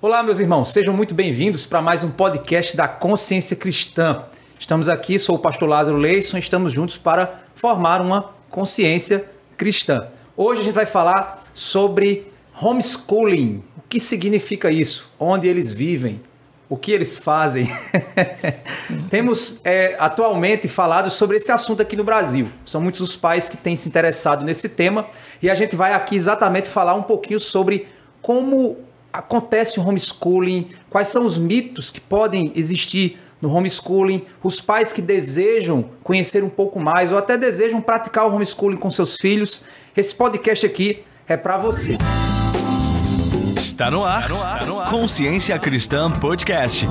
Olá, meus irmãos, sejam muito bem-vindos para mais um podcast da Consciência Cristã. Estamos aqui, sou o pastor Lázaro Leison, estamos juntos para formar uma consciência cristã. Hoje a gente vai falar sobre homeschooling. O que significa isso? Onde eles vivem? O que eles fazem? Temos atualmente falado sobre esse assunto aqui no Brasil. São muitos os pais que têm se interessado nesse tema e a gente vai aqui exatamente falar um pouquinho sobre como acontece o homeschooling, quais são os mitos que podem existir no homeschooling, os pais que desejam conhecer um pouco mais ou até desejam praticar o homeschooling com seus filhos. Esse podcast aqui é para você. Está no ar, Consciência Cristã Podcast.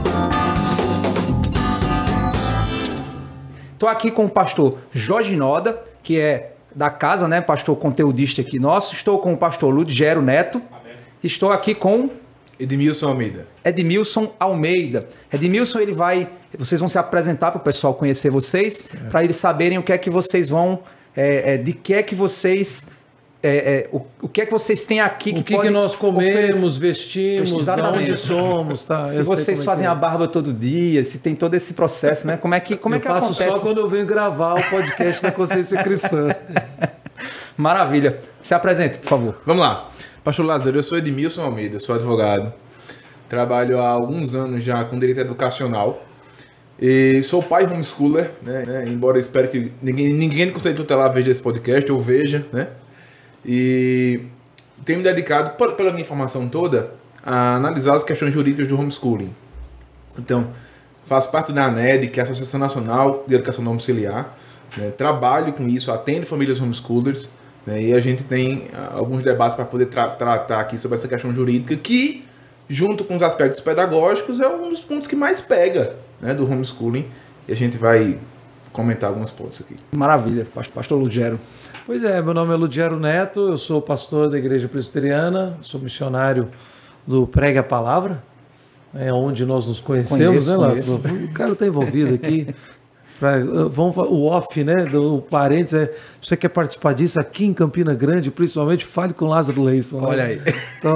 Estou aqui com o pastor Jorge Noda, que é da casa, né, pastor conteudista aqui nosso. Estou com o pastor Ludgero Neto. Estou aqui com Edmilson Almeida. Edmilson Almeida. Edmilson, vocês vão se apresentar para o pessoal conhecer vocês, para eles saberem o que é que vocês vão, o que é que vocês têm aqui o que nós comemos, vestimos, de onde somos, tá? Se vocês fazem a barba todo dia, se tem todo esse processo, né? Como é que acontece? Eu faço só quando eu venho gravar o podcast da Consciência Cristã. Maravilha. Se apresente, por favor. Vamos lá. Pastor Lázaro, eu sou Edmilson Almeida, sou advogado. Trabalho há alguns anos já com direito educacional. E sou pai homeschooler, né? Embora eu espero que ninguém do Conselho Tutelar veja esse podcast, ou veja, né? E tenho me dedicado, pela minha formação toda, a analisar as questões jurídicas do homeschooling. Então, faço parte da ANED, que é a Associação Nacional de Educação Domiciliar. Né? Trabalho com isso, atendo famílias homeschoolers. Né? E a gente tem alguns debates para poder tratar aqui sobre essa questão jurídica, que, junto com os aspectos pedagógicos, é um dos pontos que mais pega, né, do homeschooling. E a gente vai comentar alguns pontos aqui. Maravilha, pastor Ludgero. Pois é, meu nome é Ludgero Neto, eu sou pastor da Igreja Presbiteriana, sou missionário do Pregue a Palavra, onde nós nos conhecemos, né, Lázaro? O cara está envolvido aqui. O off, né, do parênteses, se você quer participar disso aqui em Campina Grande, principalmente, fale com Lázaro Leison. Olha aí. Então,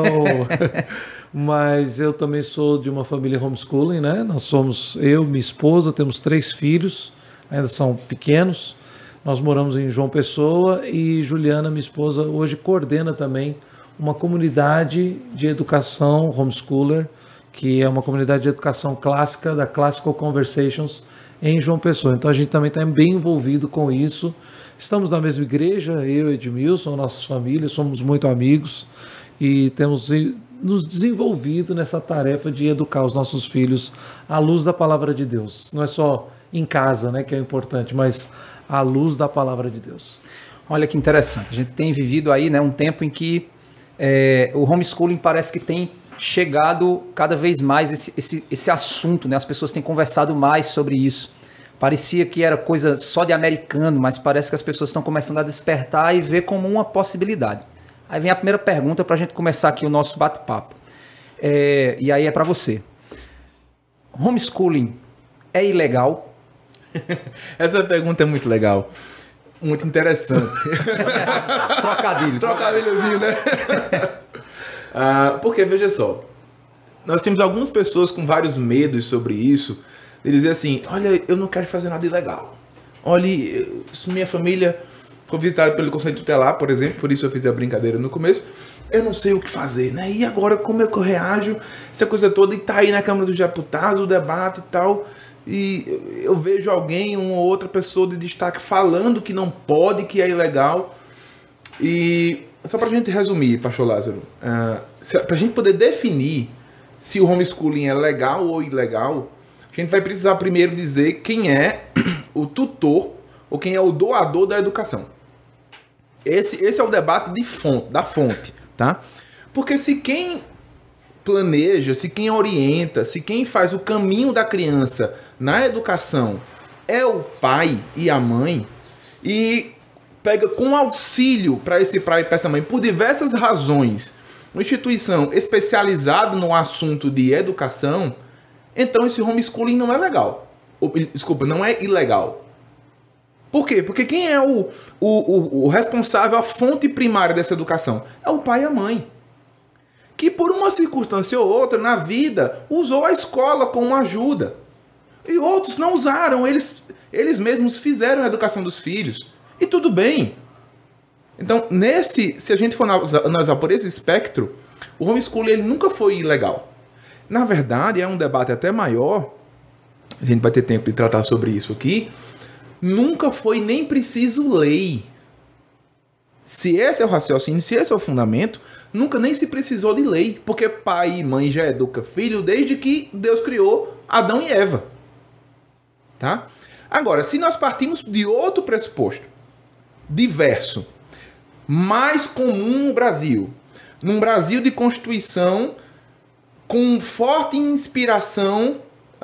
mas eu também sou de uma família homeschooling, né? Nós somos, eu, minha esposa, temos 3 filhos, ainda são pequenos. Nós moramos em João Pessoa e Juliana, minha esposa, hoje coordena também uma comunidade de educação homeschooler, que é uma comunidade de educação clássica, da Classical Conversations, em João Pessoa. Então a gente também está bem envolvido com isso. Estamos na mesma igreja, eu e Edmilson, nossas famílias, somos muito amigos e temos nos desenvolvido nessa tarefa de educar os nossos filhos à luz da palavra de Deus. Não é só em casa, né, que é importante, mas à luz da palavra de Deus. Olha que interessante. A gente tem vivido aí, né, um tempo em que o homeschooling parece que tem chegado cada vez mais esse assunto, né? As pessoas têm conversado mais sobre isso. Parecia que era coisa só de americano, mas parece que as pessoas estão começando a despertar e ver como uma possibilidade. Aí vem a primeira pergunta para a gente começar aqui o nosso bate-papo. E aí é para você. Homeschooling é ilegal? Essa pergunta é muito legal. Muito interessante. Trocadilhozinho, né? Porque, veja só, nós temos algumas pessoas com vários medos sobre isso, de dizer assim, olha, eu não quero fazer nada ilegal. Olha, se minha família for visitada pelo Conselho Tutelar, por exemplo, por isso eu fiz a brincadeira no começo, eu não sei o que fazer, né? E agora, como é que eu reajo? Essa coisa toda, e tá aí na Câmara dos Deputados, o debate e tal, e eu vejo alguém, uma ou outra pessoa de destaque falando que não pode, que é ilegal. E só pra gente resumir, pastor Lázaro, pra gente poder definir se o homeschooling é legal ou ilegal, a gente vai precisar primeiro dizer quem é o tutor ou quem é o doador da educação. Esse é o debate da fonte, tá? Porque se quem planeja, se quem orienta, se quem faz o caminho da criança na educação é o pai e a mãe, e pega com auxílio para esse pai e para essa mãe, por diversas razões, uma instituição especializada no assunto de educação, então esse homeschooling não é legal. Desculpa, não é ilegal. Por quê? Porque quem é o responsável, a fonte primária dessa educação? É o pai e a mãe. que por uma circunstância ou outra na vida usou a escola como ajuda. E outros não usaram, eles mesmos fizeram a educação dos filhos. E tudo bem. Então, se a gente for analisar por esse espectro, o homeschooling ele nunca foi ilegal. Na verdade, é um debate até maior, a gente vai ter tempo de tratar sobre isso aqui, nunca foi nem preciso lei. Se esse é o raciocínio, se esse é o fundamento, nunca nem se precisou de lei, porque pai e mãe já educam filho desde que Deus criou Adão e Eva. Tá? Agora, se nós partimos de outro pressuposto, diverso, mais comum no Brasil, num Brasil de Constituição com forte inspiração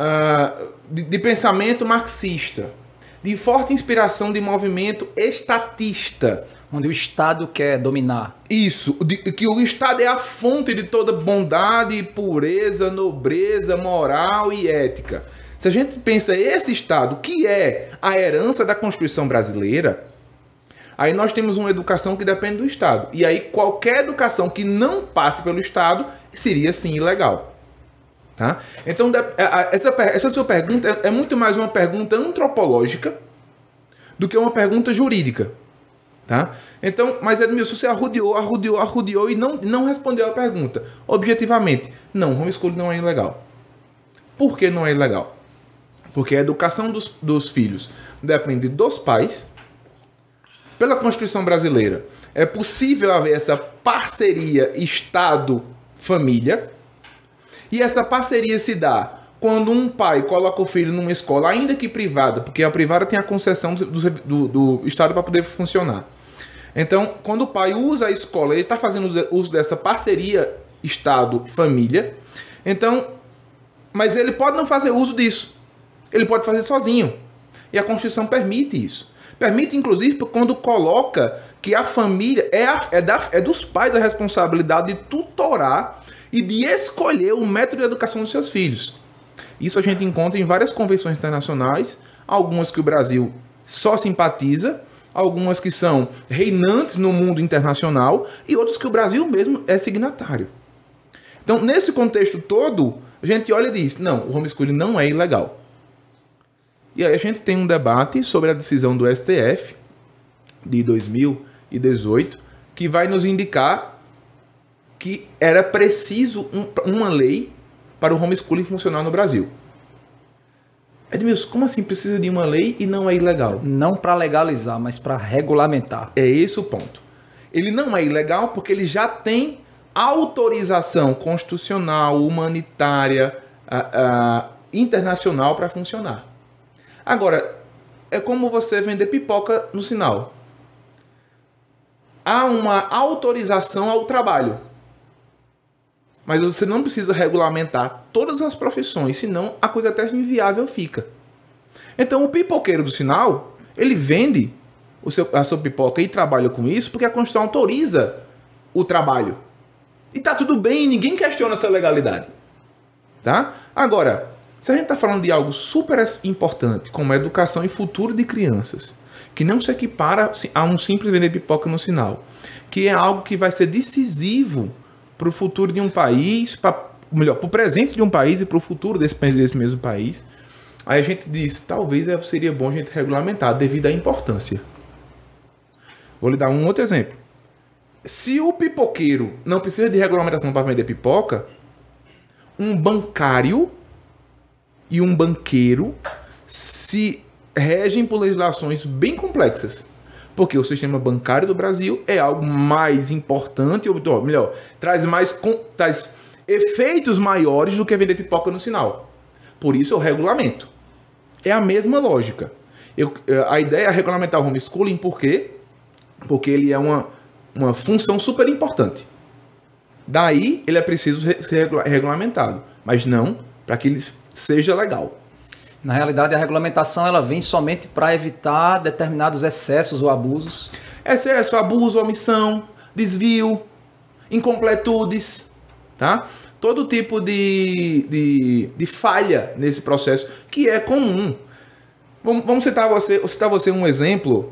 de pensamento marxista, de forte inspiração de movimento estatista, onde o Estado quer dominar. Isso, que o Estado é a fonte de toda bondade, pureza, nobreza, moral e ética. Se a gente pensa esse Estado, que é a herança da Constituição brasileira, aí nós temos uma educação que depende do Estado. E aí qualquer educação que não passe pelo Estado seria sim ilegal. Tá? Então essa sua pergunta é muito mais uma pergunta antropológica do que uma pergunta jurídica. Tá? Então, mas Edmilson, você arrodeou e não respondeu a pergunta. Objetivamente, não, homeschooling não é ilegal. Por que não é ilegal? Porque a educação dos filhos depende dos pais. Pela Constituição brasileira, é possível haver essa parceria Estado-família. E essa parceria se dá quando um pai coloca o filho numa escola, ainda que privada, porque a privada tem a concessão do Estado para poder funcionar. Então, quando o pai usa a escola, ele está fazendo uso dessa parceria Estado-família. Então, mas ele pode não fazer uso disso. Ele pode fazer sozinho. E a Constituição permite isso. Permite, inclusive, quando coloca que a família é dos pais a responsabilidade de tutorar e de escolher o método de educação dos seus filhos. Isso a gente encontra em várias convenções internacionais, algumas que o Brasil só simpatiza, algumas que são reinantes no mundo internacional e outras que o Brasil mesmo é signatário. Então, nesse contexto todo, a gente olha e diz, não, o homeschooling não é ilegal. E aí a gente tem um debate sobre a decisão do STF de 2018, que vai nos indicar que era preciso uma lei para o homeschooling funcionar no Brasil. Edmilson, como assim precisa de uma lei e não é ilegal? Não para legalizar, mas para regulamentar. É esse o ponto. Ele não é ilegal porque ele já tem autorização constitucional, humanitária, internacional para funcionar. Agora, é como você vender pipoca no sinal. Há uma autorização ao trabalho. Mas você não precisa regulamentar todas as profissões, senão a coisa até inviável fica. Então o pipoqueiro do sinal, ele vende a sua pipoca e trabalha com isso porque a Constituição autoriza o trabalho. E tá tudo bem, ninguém questiona essa legalidade. Tá? Agora, se a gente está falando de algo super importante, como a educação e futuro de crianças, que não se equipara a um simples vender pipoca no sinal, que é algo que vai ser decisivo para o futuro de um país, para o presente de um país e para o futuro desse mesmo país, aí a gente diz, talvez seria bom a gente regulamentar devido à importância. Vou lhe dar um outro exemplo. Se o pipoqueiro não precisa de regulamentação para vender pipoca, um bancário e um banqueiro se regem por legislações bem complexas. Porque o sistema bancário do Brasil é algo mais importante, ou melhor, traz efeitos maiores do que vender pipoca no sinal. Por isso é o regulamento. É a mesma lógica. A ideia é regulamentar o homeschooling por quê? Porque ele é uma função super importante. Daí ele é preciso ser regulamentado, mas não para que ele seja legal. Na realidade, a regulamentação ela vem somente para evitar determinados excessos ou abusos. Excesso, abuso, omissão, desvio, incompletudes, tá? Todo tipo de falha nesse processo que é comum. Vamos citar você um exemplo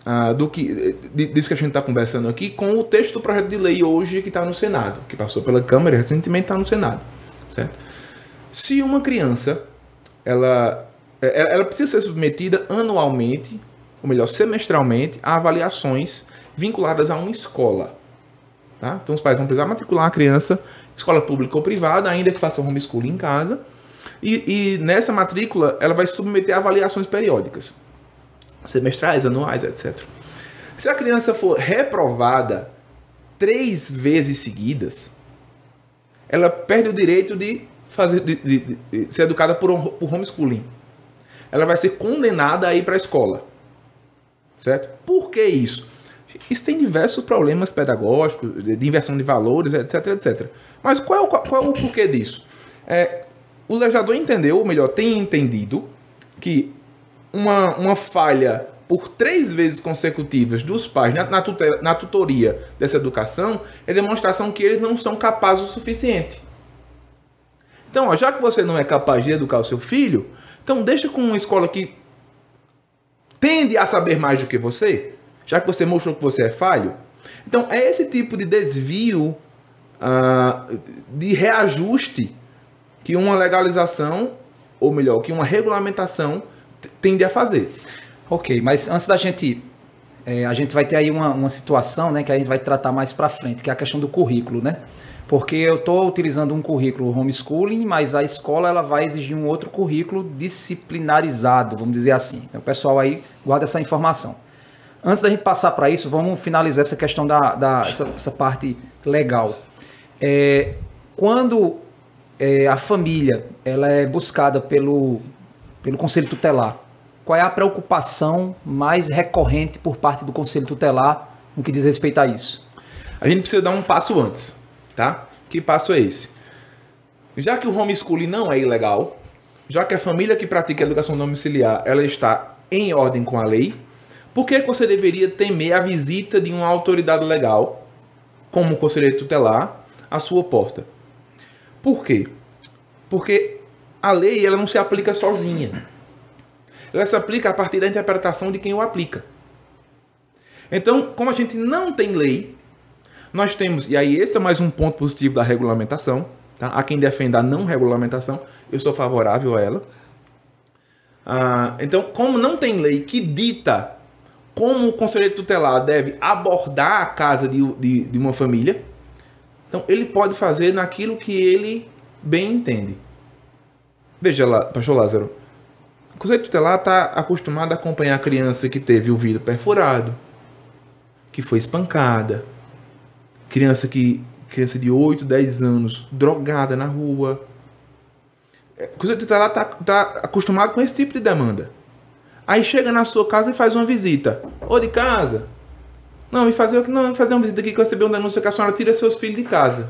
disso que a gente está conversando aqui com o texto do projeto de lei hoje que está no Senado, que passou pela Câmara e recentemente está no Senado, certo? Se uma criança, ela precisa ser submetida anualmente, ou melhor, semestralmente, a avaliações vinculadas a uma escola. Tá? Então os pais vão precisar matricular a criança, escola pública ou privada, ainda que faça homeschooling em casa, e nessa matrícula ela vai submeter a avaliações periódicas, semestrais, anuais, etc. Se a criança for reprovada 3 vezes seguidas, ela perde o direito de ser educada por homeschooling. Ela vai ser condenada a ir para a escola. Certo? Por que isso? Isso tem diversos problemas pedagógicos, de inversão de valores, etc, etc. Mas qual é o porquê disso? O legislador entendeu, ou melhor, tem entendido, que uma falha por 3 vezes consecutivas dos pais na tutoria dessa educação é demonstração que eles não são capazes o suficiente. Então, já que você não é capaz de educar o seu filho, então deixa com uma escola que tende a saber mais do que você, já que você mostrou que você é falho. Então, é esse tipo de desvio, de reajuste, que uma legalização, ou melhor, que uma regulamentação tende a fazer. Ok, mas antes da gente... a gente vai ter aí uma situação, né, que a gente vai tratar mais para frente, que é a questão do currículo, né? Porque eu estou utilizando um currículo homeschooling, mas a escola ela vai exigir um outro currículo disciplinarizado, vamos dizer assim. Então, o pessoal aí guarda essa informação. Antes da gente passar para isso, vamos finalizar essa questão essa parte legal. Quando a família ela é buscada pelo Conselho Tutelar, qual é a preocupação mais recorrente por parte do Conselho Tutelar no que diz respeito a isso? A gente precisa dar um passo antes. Tá? Que passo é esse? Já que o homeschooling não é ilegal, já que a família que pratica a educação domiciliar ela está em ordem com a lei, por que você deveria temer a visita de uma autoridade legal, como o conselheiro tutelar, à sua porta? Por quê? Porque a lei ela não se aplica sozinha. Ela se aplica a partir da interpretação de quem o aplica. Então, como a gente não tem lei, nós temos, e aí esse é mais um ponto positivo da regulamentação, tá? Há quem defenda a não regulamentação, eu sou favorável a ela. Então, como não tem lei que dita como o conselheiro tutelar deve abordar a casa de uma família, então ele pode fazer naquilo que ele bem entende. Veja lá, pastor Lázaro, o conselheiro tutelar está acostumado a acompanhar a criança que teve o vidro perfurado, que foi espancada, criança de 8, 10 anos, drogada na rua. O conselheiro tutelar está acostumado com esse tipo de demanda. Aí chega na sua casa e faz uma visita. Ô, de casa? Não, me fazer uma visita aqui que eu recebi um denúncio que a senhora tira seus filhos de casa.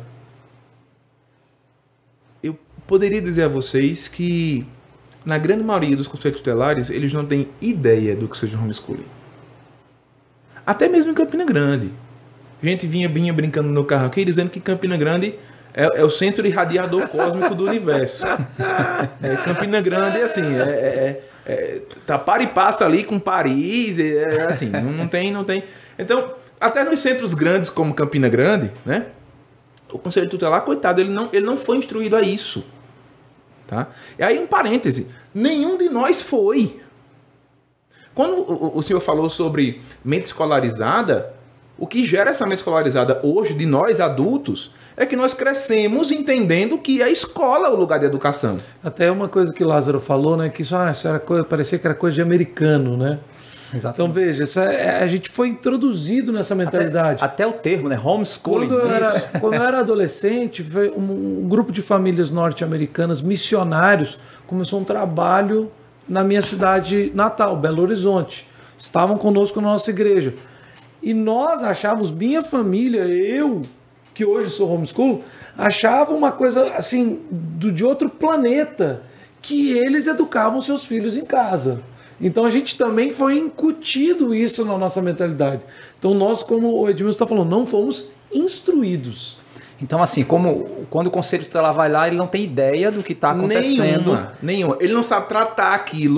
Eu poderia dizer a vocês que, na grande maioria dos conselheiros tutelares, eles não têm ideia do que seja homeschooling. Até mesmo em Campina Grande. A gente vinha tá no carro aqui dizendo que Campina Grande é o centro irradiador cósmico do universo. Campina Grande é assim, tá para e passa ali com Paris, assim, não tem. Então, até nos centros grandes como Campina Grande, né? O conselho tutelar, coitado, ele não foi instruído a isso. Tá? E aí, um parêntese, nenhum de nós foi. Quando o senhor falou sobre mente escolarizada, o que gera essa mente escolarizada hoje de nós adultos é que nós crescemos entendendo que a escola é o lugar de educação. Até uma coisa que Lázaro falou, né? Que isso era parecia que era coisa de americano, né? Exatamente. Então veja, a gente foi introduzido nessa mentalidade. Até o termo, né? Homeschooling. Quando eu era adolescente, um grupo de famílias norte-americanas, missionários, começou um trabalho na minha cidade natal, Belo Horizonte. Estavam conosco na nossa igreja. E nós achávamos, minha família, eu, que hoje sou homeschool, achava uma coisa assim, de outro planeta, que eles educavam seus filhos em casa. Então a gente também foi incutido isso na nossa mentalidade. Então nós, como o Edmilson está falando, não fomos instruídos. Então assim, quando o conselho tutelar vai lá, ele não tem ideia do que está acontecendo. Nenhuma. Ele não sabe tratar aquilo.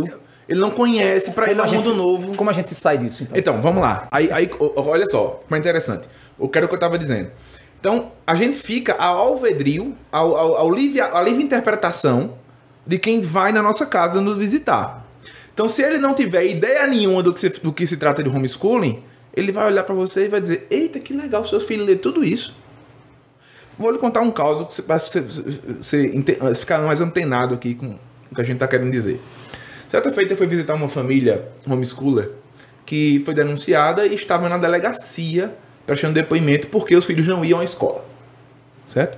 Ele não conhece, para ele é um mundo novo. Como a gente se sai disso, então? Então, vamos lá. Aí olha só, como é interessante. Eu quero o que eu estava dizendo. Então, a gente fica ao alvedrio, à livre interpretação de quem vai na nossa casa nos visitar. Então, se ele não tiver ideia nenhuma do que se trata de homeschooling, ele vai olhar para você e vai dizer: eita, que legal, seu filho lê tudo isso. Vou lhe contar um caso para você ficar mais antenado aqui com o que a gente está querendo dizer. Certa feita eu fui visitar uma família homeschooler que foi denunciada e estava na delegacia prestando depoimento porque os filhos não iam à escola. Certo?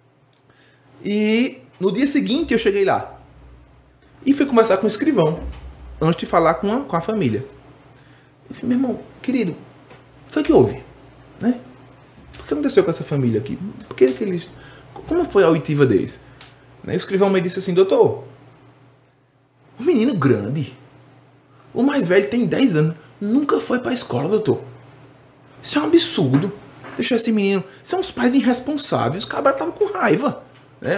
E no dia seguinte eu cheguei lá e fui conversar com o escrivão antes de falar com a família. Eu falei: meu irmão, querido, foi que houve? Né? O que aconteceu com essa família aqui? Como foi a oitiva deles? O escrivão me disse assim: doutor, um menino grande, o mais velho tem 10 anos, nunca foi pra escola, doutor. Isso é um absurdo. Deixa esse menino. São os pais irresponsáveis. O cara tava com raiva. Né?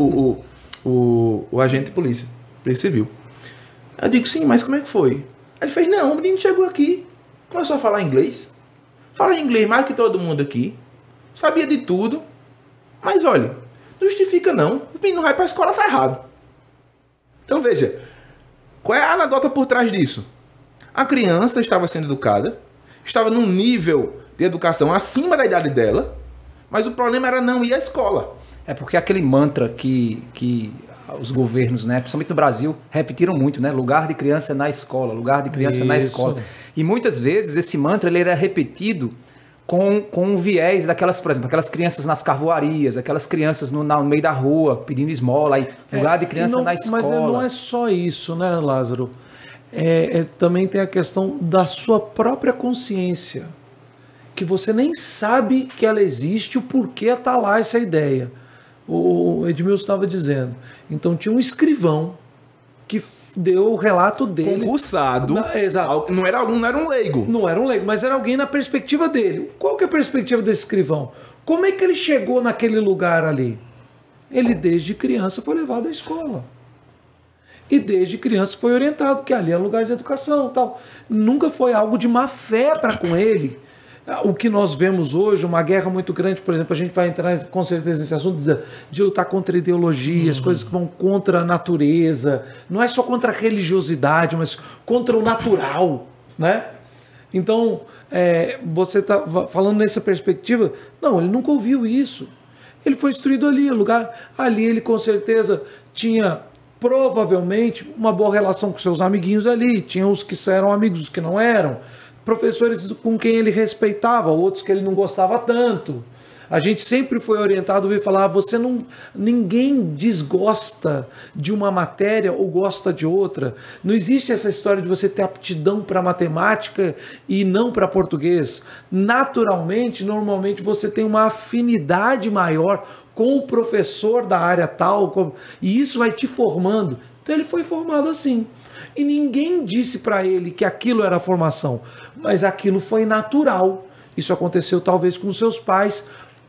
O agente de polícia civil. Eu digo: sim, mas como é que foi? Aí ele fez: não, o menino chegou aqui, começou a falar inglês. Fala inglês mais que todo mundo aqui. Sabia de tudo. Mas olha, não justifica não. O menino vai pra escola, tá errado. Então veja, qual é a anedota por trás disso? A criança estava sendo educada, estava num nível de educação acima da idade dela, mas o problema era não ir à escola. É porque aquele mantra que os governos, né, principalmente no Brasil, repetiram muito, né? Lugar de criança na escola, lugar de criança na escola. E muitas vezes esse mantra ele era repetido com um viés daquelas, por exemplo, aquelas crianças nas carvoarias, aquelas crianças no meio da rua pedindo esmola, aí, lugar de criança na escola. Mas não é só isso, né, Lázaro? Também tem a questão da sua própria consciência, que você nem sabe que ela existe, o porquê está lá essa ideia. O Edmilson estava dizendo. Então tinha um escrivão que deu o relato dele. Concursado. Exato. Não era um leigo. Não era um leigo, mas era alguém na perspectiva dele. Qual que é a perspectiva desse escrivão? Como é que ele chegou naquele lugar ali? Ele desde criança foi levado à escola. E desde criança foi orientado que ali é lugar de educação, tal. Nunca foi algo de má fé para com ele. O que nós vemos hoje, uma guerra muito grande, por exemplo, a gente vai entrar com certeza nesse assunto de lutar contra ideologias, coisas que vão contra a natureza, não é só contra a religiosidade, mas contra o natural, né? Então, você está falando nessa perspectiva, não, ele nunca ouviu isso. Ele foi instruído ali, ali ele com certeza tinha provavelmente uma boa relação com seus amiguinhos ali, tinha os que eram amigos, os que não eram, professores com quem ele respeitava, outros que ele não gostava tanto. A gente sempre foi orientado a falar: ninguém desgosta de uma matéria ou gosta de outra. Não existe essa história de você ter aptidão para matemática e não para português. Naturalmente, normalmente você tem uma afinidade maior com o professor da área tal, e isso vai te formando. Então ele foi formado assim. E ninguém disse para ele que aquilo era formação, mas aquilo foi natural. Isso aconteceu talvez com seus pais.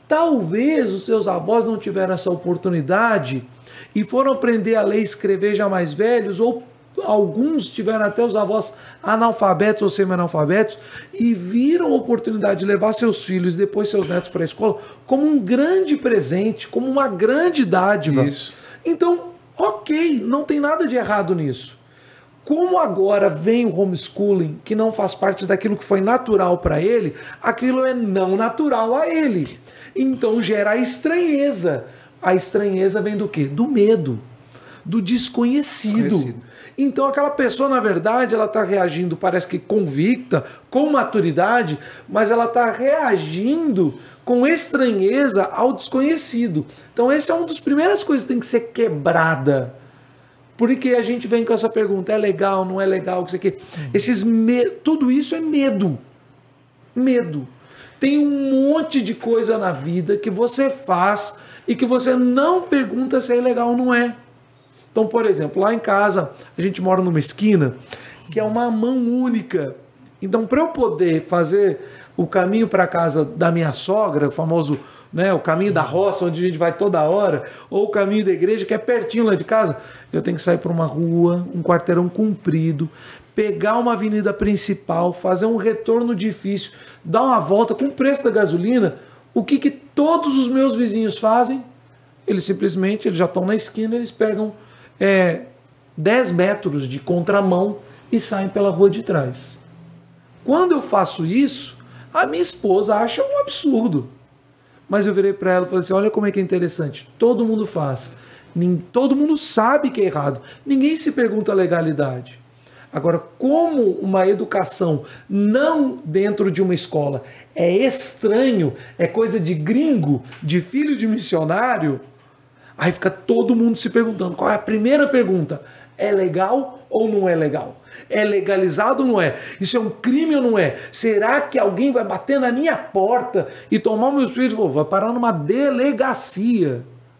Talvez os seus avós não tiveram essa oportunidade e foram aprender a ler e escrever já mais velhos, ou alguns tiveram até os avós analfabetos ou semi-analfabetos e viram a oportunidade de levar seus filhos e depois seus netos para a escola como um grande presente, como uma grande dádiva. Isso. Então, ok, não tem nada de errado nisso. Como agora vem o homeschooling, que não faz parte daquilo que foi natural para ele, aquilo é não natural a ele. Então gera a estranheza. A estranheza vem do quê? Do medo, do desconhecido. Então aquela pessoa, na verdade, ela está reagindo, parece que convicta, com maturidade, mas ela está reagindo com estranheza ao desconhecido. Então essa é uma das primeiras coisas que tem que ser quebrada. Porque a gente vem com essa pergunta: é legal, não é legal, o que você quer? Tudo isso é medo. Medo. Tem um monte de coisa na vida que você faz e que você não pergunta se é legal ou não é. Então, por exemplo, lá em casa, a gente mora numa esquina que é uma mão única. Então, para eu poder fazer o caminho para a casa da minha sogra, o famoso né, o caminho da roça, onde a gente vai toda hora, ou o caminho da igreja, que é pertinho lá de casa, eu tenho que sair para uma rua, um quarteirão comprido, pegar uma avenida principal, fazer um retorno difícil, dar uma volta com o preço da gasolina. O que todos os meus vizinhos fazem? Eles simplesmente, eles já estão na esquina, eles pegam 10 metros de contramão e saem pela rua de trás. Quando eu faço isso, a minha esposa acha um absurdo. Mas eu virei para ela e falei assim, olha como é que é interessante. Todo mundo faz. Todo mundo sabe que é errado. Ninguém se pergunta a legalidade. Agora, como uma educação não dentro de uma escola é estranho, é coisa de gringo, de filho de missionário, aí fica todo mundo se perguntando. Qual é a primeira pergunta? É legal ou não é legal? É legalizado ou não é? Isso é um crime ou não é? Será que alguém vai bater na minha porta e tomar meus filhos? Vai parar numa delegacia.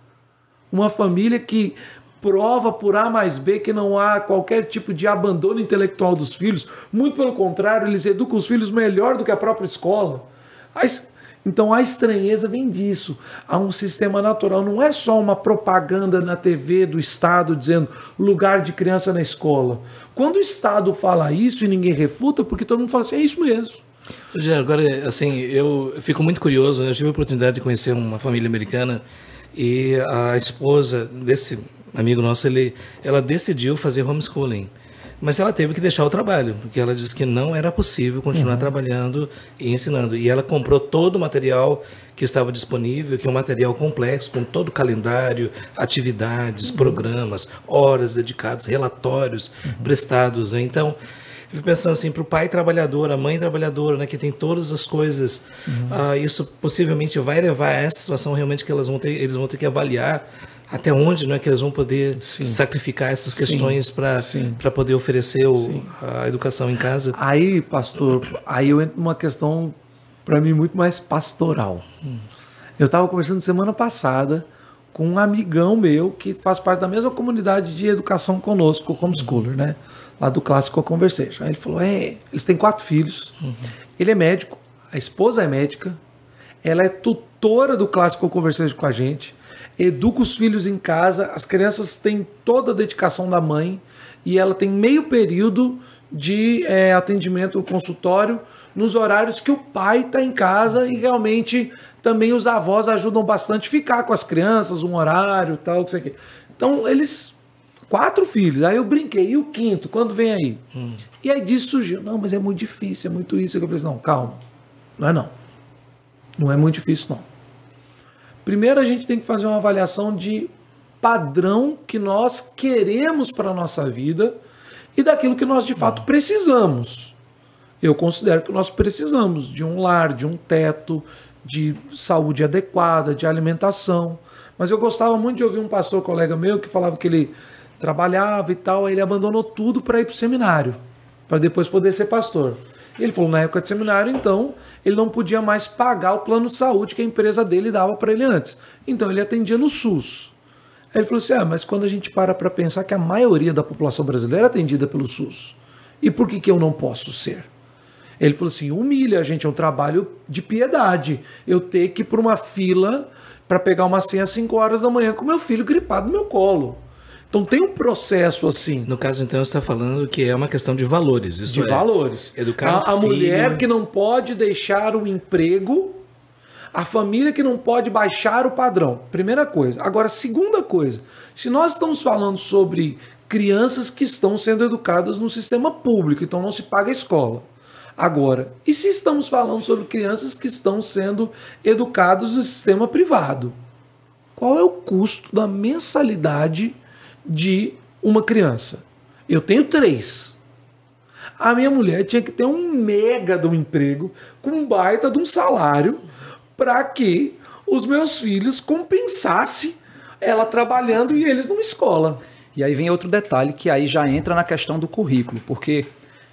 Uma família que prova por A mais B que não há qualquer tipo de abandono intelectual dos filhos. Muito pelo contrário, eles educam os filhos melhor do que a própria escola. Então a estranheza vem disso. Há um sistema natural, não é só uma propaganda na TV do Estado dizendo lugar de criança na escola. Quando o Estado fala isso e ninguém refuta, porque todo mundo fala assim, é isso mesmo. Agora, assim, eu fico muito curioso, né? Eu tive a oportunidade de conhecer uma família americana e a esposa desse amigo nosso, ela decidiu fazer homeschooling. Mas ela teve que deixar o trabalho, porque ela disse que não era possível continuar trabalhando e ensinando. E ela comprou todo o material que estava disponível, que é um material complexo, com todo o calendário, atividades, programas, horas dedicadas, relatórios prestados. Né? Então, eu fico pensando assim, para o pai trabalhador, a mãe trabalhadora, né, que tem todas as coisas, isso possivelmente vai levar a essa situação realmente que eles vão ter que avaliar até onde, né, que eles vão poder sacrificar essas questões para poder oferecer a educação em casa. Aí, pastor, eu entro numa questão, para mim, muito mais pastoral. Eu estava conversando semana passada com um amigão meu que faz parte da mesma comunidade de educação conosco, o homeschooler, né? Lá do Classical Conversation. Aí ele falou, eles têm 4 filhos, ele é médico, a esposa é médica, ela é tutora do Classical Conversation com a gente, educa os filhos em casa, as crianças têm toda a dedicação da mãe e ela tem meio período de atendimento no consultório nos horários que o pai está em casa e realmente também os avós ajudam bastante a ficar com as crianças, um horário, tal, que sei o quê. Então, 4 filhos, aí eu brinquei, e o 5º, quando vem aí? E aí disso surgiu, não, mas é muito difícil, é muito isso. Eu falei assim, não, calma, não é muito difícil não. Primeiro a gente tem que fazer uma avaliação de padrão que nós queremos para a nossa vida e daquilo que nós de fato precisamos. Eu considero que nós precisamos de um lar, de um teto, de saúde adequada, de alimentação. Mas eu gostava muito de ouvir um pastor colega meu que falava que ele trabalhava e tal, aí ele abandonou tudo para ir para o seminário, para depois poder ser pastor. Ele falou, na época de seminário, então, ele não podia mais pagar o plano de saúde que a empresa dele dava para ele antes. Então, ele atendia no SUS. Aí ele falou assim, mas quando a gente para pensar que a maioria da população brasileira é atendida pelo SUS, e por que eu não posso ser? Ele falou assim, humilha a gente, é um trabalho de piedade. Eu ter que ir para uma fila para pegar uma senha às 5 horas da manhã com meu filho gripado no meu colo. Então tem um processo assim. No caso, então, você está falando que é uma questão de valores. Isso de valores. Educar a mulher que não pode deixar o emprego, a família que não pode baixar o padrão. Primeira coisa. Agora, segunda coisa. Se nós estamos falando sobre crianças que estão sendo educadas no sistema público, então não se paga a escola. Agora, e se estamos falando sobre crianças que estão sendo educadas no sistema privado? Qual é o custo da mensalidade de uma criança? Eu tenho 3. A minha mulher tinha que ter um mega de um emprego com um baita de um salário para que os meus filhos compensassem ela trabalhando e eles numa escola. E aí vem outro detalhe que aí já entra na questão do currículo, porque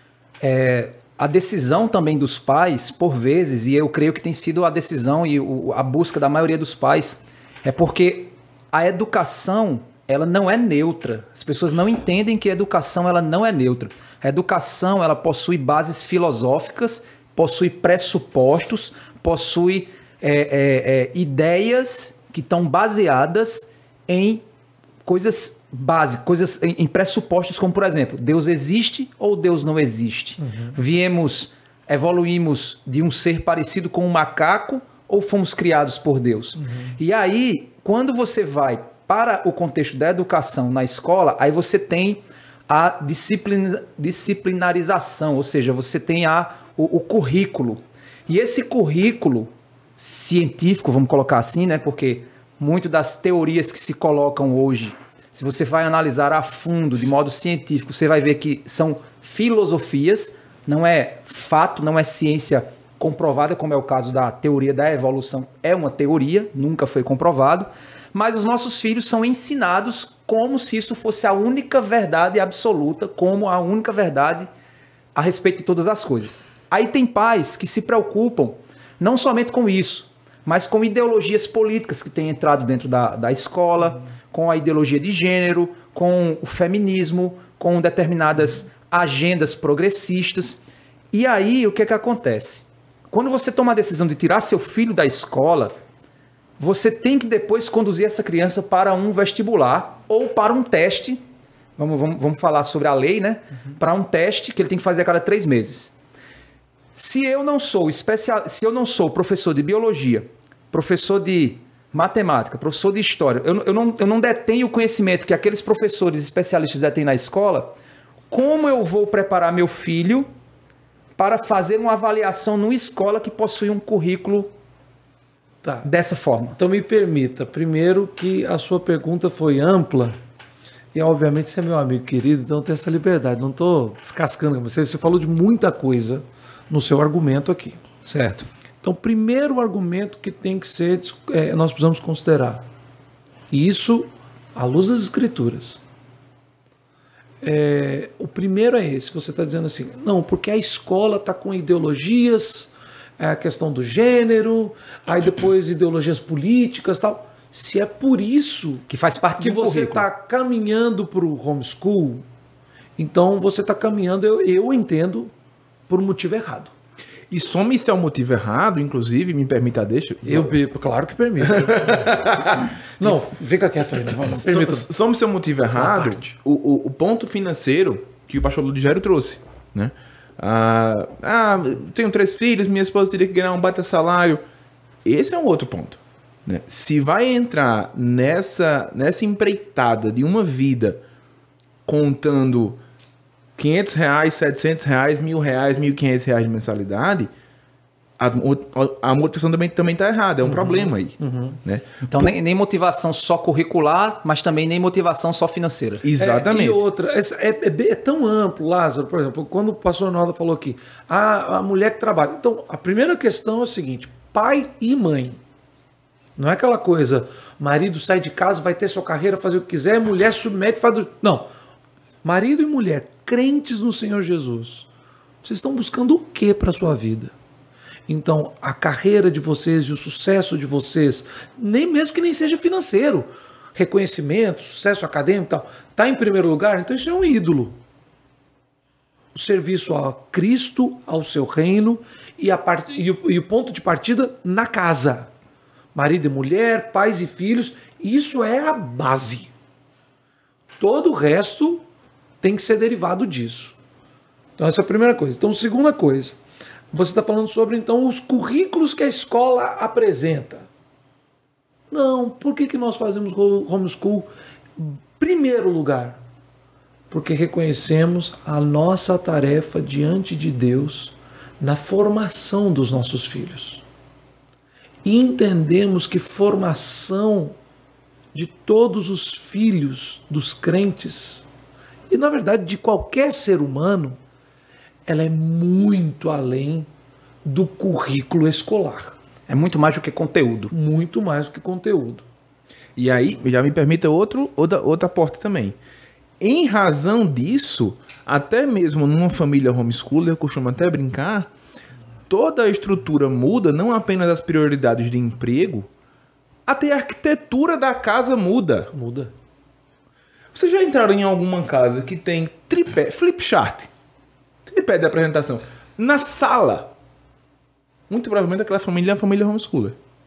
a decisão também dos pais, por vezes, e eu creio que tem sido a decisão e a busca da maioria dos pais, é porque a educação ela não é neutra. As pessoas não entendem que a educação ela não é neutra. A educação ela possui bases filosóficas, possui pressupostos, possui ideias que estão baseadas em coisas básicas, coisas em pressupostos, como, por exemplo, Deus existe ou Deus não existe? Evoluímos de um ser parecido com um macaco ou fomos criados por Deus? E aí, quando você vai para o contexto da educação na escola, aí você tem a disciplinarização, ou seja, você tem o currículo. E esse currículo científico, vamos colocar assim, né? Porque muito das teorias que se colocam hoje, se você vai analisar a fundo, de modo científico, você vai ver que são filosofias, não é fato, não é ciência comprovada, como é o caso da teoria da evolução. É uma teoria, nunca foi comprovado, mas os nossos filhos são ensinados como se isso fosse a única verdade absoluta, como a única verdade a respeito de todas as coisas. Aí tem pais que se preocupam não somente com isso, mas com ideologias políticas que têm entrado dentro da escola, com a ideologia de gênero, com o feminismo, com determinadas agendas progressistas. E aí, o que é que acontece? Quando você toma a decisão de tirar seu filho da escola, você tem que depois conduzir essa criança para um vestibular ou para um teste. Vamos falar sobre a lei, né? Para um teste que ele tem que fazer a cada 3 meses. Se eu não sou professor de biologia, professor de matemática, professor de história, eu não detenho o conhecimento que aqueles professores especialistas detêm na escola, como eu vou preparar meu filho para fazer uma avaliação numa escola que possui um currículo dessa forma? Então me permita, primeiro, que a sua pergunta foi ampla e obviamente você é meu amigo querido, então tem essa liberdade, não estou descascando com você, você falou de muita coisa no seu argumento aqui. Certo. Então, primeiro argumento que tem que ser, nós precisamos considerar, e isso à luz das escrituras. O primeiro é esse, você está dizendo assim, não, porque a escola está com ideologias, a questão do gênero, aí depois ideologias políticas e tal. Se é por isso que faz parte que você está caminhando para o homeschool, então você está caminhando, eu entendo, por um motivo errado. E some-se ao motivo errado, inclusive, me permita deixa. Claro que permito. Não, fica quieto aí. Some-se ao motivo errado, o ponto financeiro que o pastor Ludgero trouxe, né? Tenho 3 filhos, minha esposa teria que ganhar um baita salário. Esse é um outro ponto, né? Se vai entrar nessa empreitada de uma vida contando R$500, R$700, R$1.000, R$1.500 de mensalidade, a motivação também está errada, é um problema aí. Né? Então nem motivação só curricular, mas também nem motivação só financeira. Exatamente. E outra, é tão amplo, Lázaro, por exemplo, quando o pastor Arnaldo falou aqui, a mulher que trabalha. Então, a primeira questão é o seguinte, pai e mãe. Não é aquela coisa, marido sai de casa, vai ter sua carreira, fazer o que quiser, mulher submete, faz... Não. Marido e mulher, crentes no Senhor Jesus, vocês estão buscando o que para a sua vida? Então, a carreira de vocês e o sucesso de vocês, nem mesmo que nem seja financeiro, reconhecimento, sucesso acadêmico e tal, está em primeiro lugar, então isso é um ídolo. O serviço a Cristo, ao seu reino e o ponto de partida na casa. Marido e mulher, pais e filhos, isso é a base. Todo o resto tem que ser derivado disso. Então essa é a primeira coisa. Então, segunda coisa, você está falando sobre então os currículos que a escola apresenta. Não, por que nós fazemos homeschool? Primeiro lugar, porque reconhecemos a nossa tarefa diante de Deus na formação dos nossos filhos. E entendemos que formação de todos os filhos dos crentes, e na verdade de qualquer ser humano, ela é muito além do currículo escolar. É muito mais do que conteúdo. Muito mais do que conteúdo. E aí, já me permita outra porta também. Em razão disso, até mesmo numa família homeschooler, eu costumo até brincar, toda a estrutura muda, não apenas as prioridades de emprego, até a arquitetura da casa muda. Muda. Vocês já entraram em alguma casa que tem tripé, flip chart, tripé de apresentação, na sala? Muito provavelmente aquela família é uma família homeschooler.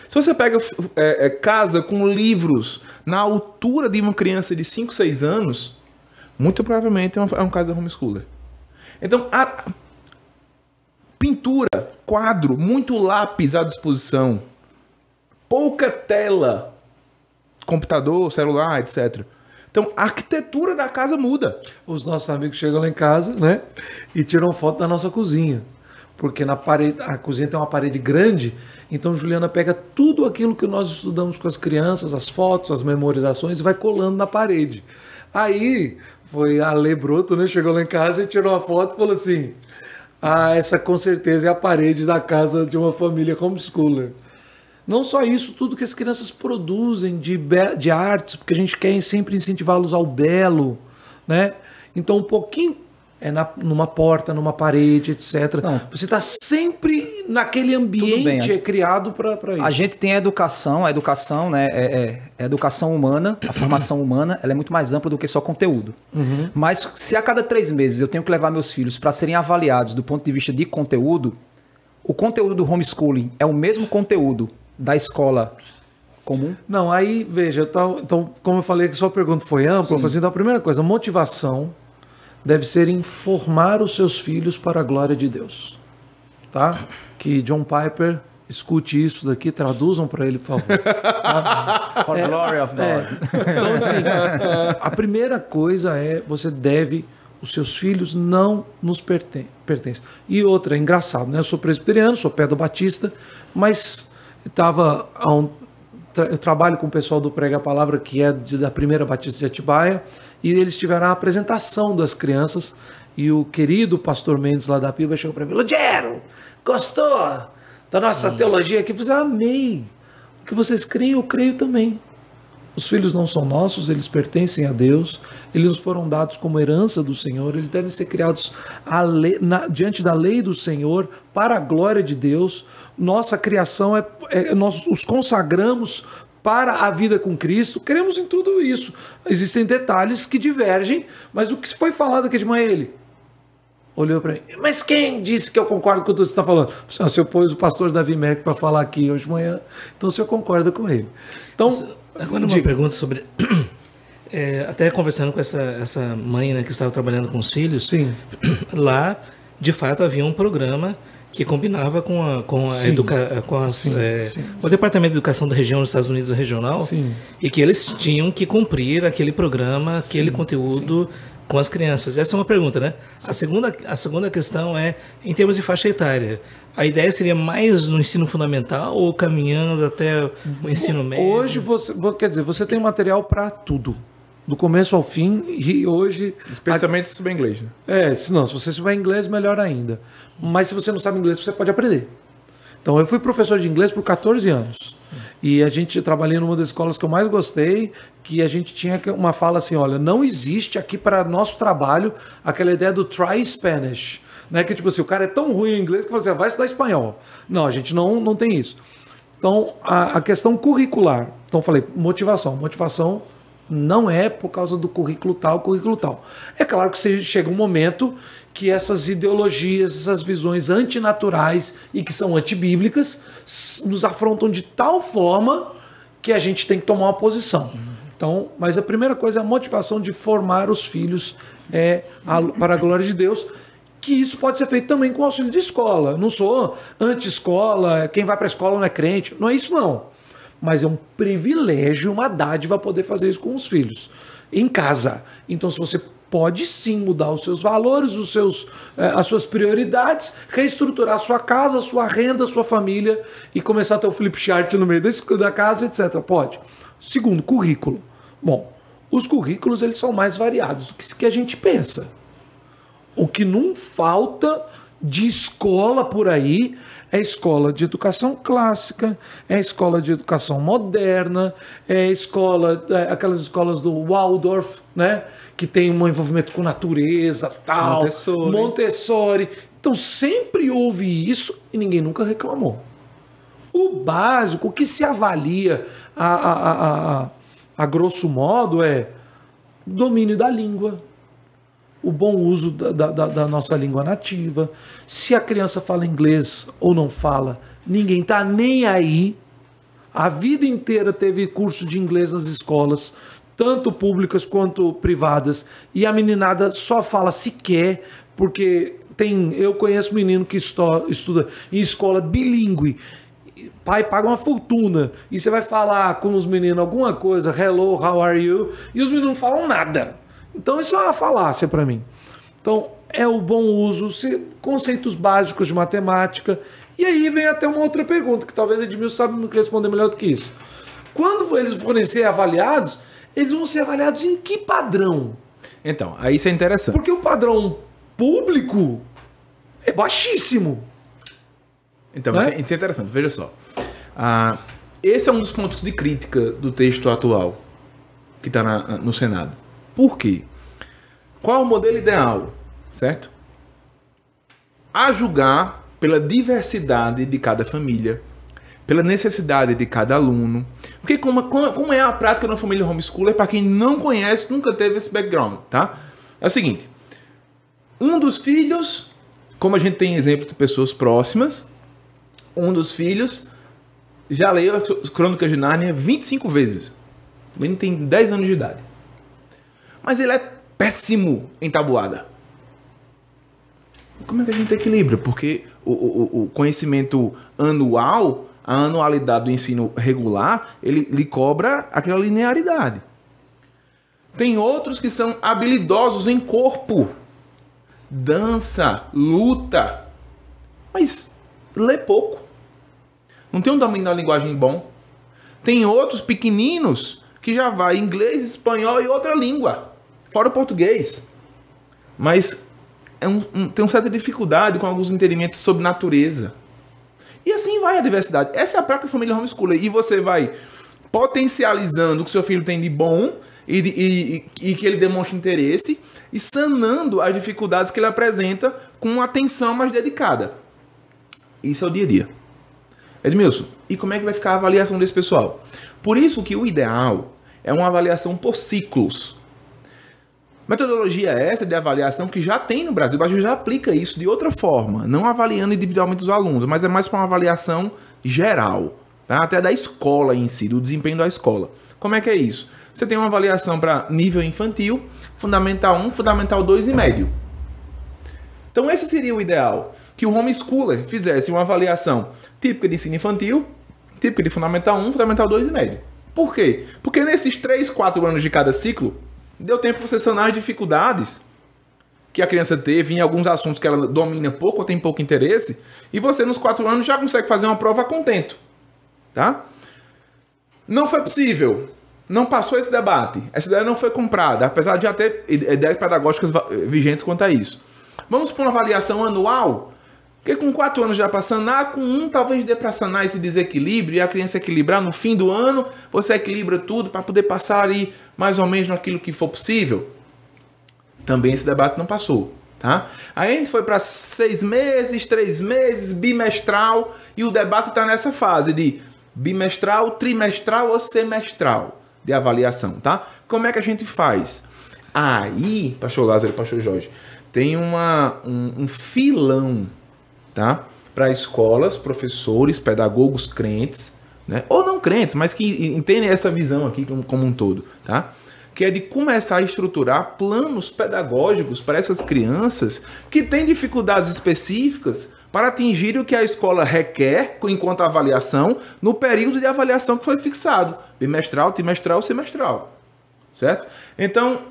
Se você pega casa com livros na altura de uma criança de 5, 6 anos, muito provavelmente é um casa homeschooler. Então, a pintura, quadro, muito lápis à disposição, pouca tela, computador, celular, etc. Então, a arquitetura da casa muda. Os nossos amigos chegam lá em casa, né? E tiram foto da nossa cozinha. Porque na parede, a cozinha tem uma parede grande, então Juliana pega tudo aquilo que nós estudamos com as crianças, as fotos, as memorizações, e vai colando na parede. Aí foi a Lê Broto, né? Chegou lá em casa e tirou uma foto e falou assim: ah, essa com certeza é a parede da casa de uma família homeschooler. Não só isso, tudo que as crianças produzem de artes, porque a gente quer sempre incentivá-los ao belo, né? Então um pouquinho numa porta, numa parede, etc. Não. Você está sempre naquele ambiente criado para isso. A gente tem a educação, né? A educação humana, a formação humana, ela é muito mais ampla do que só conteúdo. Uhum. Mas se a cada 3 meses eu tenho que levar meus filhos para serem avaliados do ponto de vista de conteúdo, o conteúdo do homeschooling é o mesmo conteúdo da escola comum? Não, aí, veja, então, como eu falei que sua pergunta foi ampla, eu falei assim, então, a primeira coisa, motivação deve ser informar os seus filhos para a glória de Deus. Tá? Que John Piper escute isso daqui, traduzam para ele, por favor. Tá? For glory of God. Então, assim, a primeira coisa você deve, os seus filhos não nos pertencem. E outra, é engraçado, né? Eu sou presbiteriano, sou Pedro Batista, mas eu trabalho com o pessoal do Prega a Palavra, que é da Primeira Batista de Atibaia, e eles tiveram a apresentação das crianças, e o querido pastor Mendes lá da Piba chegou para mim: Lugero, gostou da nossa teologia aqui? Eu falei: amei. O que vocês creem, eu creio também. Os filhos não são nossos, eles pertencem a Deus, eles nos foram dados como herança do Senhor, eles devem ser criados diante da lei do Senhor, para a glória de Deus. Nossa criação nós os consagramos para a vida com Cristo, cremos em tudo isso. Existem detalhes que divergem, mas o que foi falado aqui de manhã, ele olhou para mim: mas quem disse que eu concordo com tudo que você está falando? O senhor pôs o pastor Davi Merck para falar aqui hoje de manhã, então o senhor concorda com ele. Então, agora uma pergunta sobre... até conversando com essa mãe, né, que estava trabalhando com os filhos, sim, lá, de fato, havia um programa que combinava com o Departamento de Educação da região dos Estados Unidos regional, sim, e que eles tinham que cumprir aquele programa, aquele conteúdo, sim, com as crianças. Essa é uma pergunta, né? A segunda questão é, em termos de faixa etária, a ideia seria mais no ensino fundamental ou caminhando até o ensino médio? Hoje, você tem material para tudo, do começo ao fim, e hoje... Especialmente se souber inglês, né? Se você souber inglês, melhor ainda. Mas se você não sabe inglês, você pode aprender. Então, eu fui professor de inglês por 14 anos. E a gente trabalhei numa das escolas que eu mais gostei, que a gente tinha uma fala assim: olha, não existe aqui para nosso trabalho aquela ideia do try Spanish. Né? Que tipo assim, o cara é tão ruim em inglês que você vai estudar espanhol. Não, a gente não tem isso. Então, a questão curricular. Então, eu falei, motivação. Motivação não é por causa do currículo tal. É claro que chega um momento que essas ideologias, essas visões antinaturais e que são antibíblicas nos afrontam de tal forma que a gente tem que tomar uma posição. Então, mas a primeira coisa é a motivação de formar os filhos para a glória de Deus, que isso pode ser feito também com auxílio de escola. Eu não sou anti-escola, quem vai para a escola não é crente, não é isso não. Mas é um privilégio, uma dádiva poder fazer isso com os filhos, em casa. Então, se você pode sim mudar os seus valores, as suas prioridades, reestruturar a sua casa, a sua renda, a sua família e começar a ter o flip chart no meio da casa, etc. Pode. Segundo, currículo. Bom, os currículos eles são mais variados do que a gente pensa. O que não falta de escola por aí é escola de educação clássica, é escola de educação moderna, aquelas escolas do Waldorf, né, que tem um envolvimento com natureza, tal, Montessori. Então sempre houve isso e ninguém nunca reclamou. O básico, o que se avalia a grosso modo é domínio da língua, o bom uso da nossa língua nativa. Se a criança fala inglês ou não fala, ninguém está nem aí. A vida inteira teve curso de inglês nas escolas, tanto públicas quanto privadas, e a meninada só fala se quer, porque eu conheço menino que estuda em escola bilíngue, pai paga uma fortuna, e você vai falar com os meninos alguma coisa, hello, how are you, e os meninos não falam nada. Então isso é uma falácia para mim. Então é o bom uso, conceitos básicos de matemática. E aí vem até uma outra pergunta, que talvez Edmilson sabe responder melhor do que isso. Quando eles forem ser avaliados, eles vão ser avaliados em que padrão? Então, aí isso é interessante. Porque o padrão público é baixíssimo. Então, isso é interessante. Veja só. Esse é um dos pontos de crítica do texto atual que está no Senado. Por quê? Qual é o modelo ideal? Certo? A julgar pela diversidade de cada família, pela necessidade de cada aluno. Porque como é a prática na família homeschooler, para quem não conhece, nunca teve esse background, tá? É o seguinte, um dos filhos, como a gente tem exemplo de pessoas próximas, um dos filhos já leu as Crônicas de Nárnia 25 vezes. Ele tem 10 anos de idade. Mas ele é péssimo em tabuada. Como é que a gente equilibra? Porque o conhecimento anual, a anualidade do ensino regular, ele lhe cobra aquela linearidade. Tem outros que são habilidosos em corpo. Dança, luta. Mas lê pouco. Não tem um domínio da linguagem bom. Tem outros pequeninos que já vai inglês, espanhol e outra língua. Fora o português. Mas tem uma certa dificuldade com alguns entendimentos sobre natureza. E assim vai a diversidade. Essa é a prática da família homeschooler. E você vai potencializando o que seu filho tem de bom e que ele demonstre interesse e sanando as dificuldades que ele apresenta com uma atenção mais dedicada. Isso é o dia a dia. Edmilson, e como é que vai ficar a avaliação desse pessoal? Por isso que o ideal é uma avaliação por ciclos. Metodologia essa de avaliação que já tem no Brasil. O Brasil já aplica isso de outra forma, não avaliando individualmente os alunos, mas é mais para uma avaliação geral, tá? Até da escola em si, do desempenho da escola. Como é que é isso? Você tem uma avaliação para nível infantil, Fundamental 1, Fundamental 2 e médio. Então esse seria o ideal, que o homeschooler fizesse uma avaliação típica de ensino infantil, típica de Fundamental 1, Fundamental 2 e médio. Por quê? Porque nesses 3, 4 anos de cada ciclo, deu tempo para você sanar as dificuldades que a criança teve em alguns assuntos que ela domina pouco ou tem pouco interesse, e você nos 4 anos já consegue fazer uma prova a contento. Tá? Não foi possível. Não passou esse debate. Essa ideia não foi comprada, apesar de já ter ideias pedagógicas vigentes quanto a isso. Vamos para uma avaliação anual, porque com 4 anos já para sanar, com 1 talvez dê para sanar esse desequilíbrio e a criança equilibrar no fim do ano, você equilibra tudo para poder passar ali mais ou menos naquilo que for possível. Também esse debate não passou. Tá? Aí a gente foi para 6 meses, 3 meses, bimestral, e o debate está nessa fase de bimestral, trimestral ou semestral de avaliação, tá? Como é que a gente faz? Aí, pastor Lázaro e pastor Jorge, tem um filão, tá? Para escolas, professores, pedagogos crentes, né? Ou não crentes, mas que entendem essa visão aqui como um todo, tá? Que é de começar a estruturar planos pedagógicos para essas crianças que têm dificuldades específicas para atingir o que a escola requer enquanto avaliação no período de avaliação que foi fixado, bimestral, trimestral, semestral, certo? Então,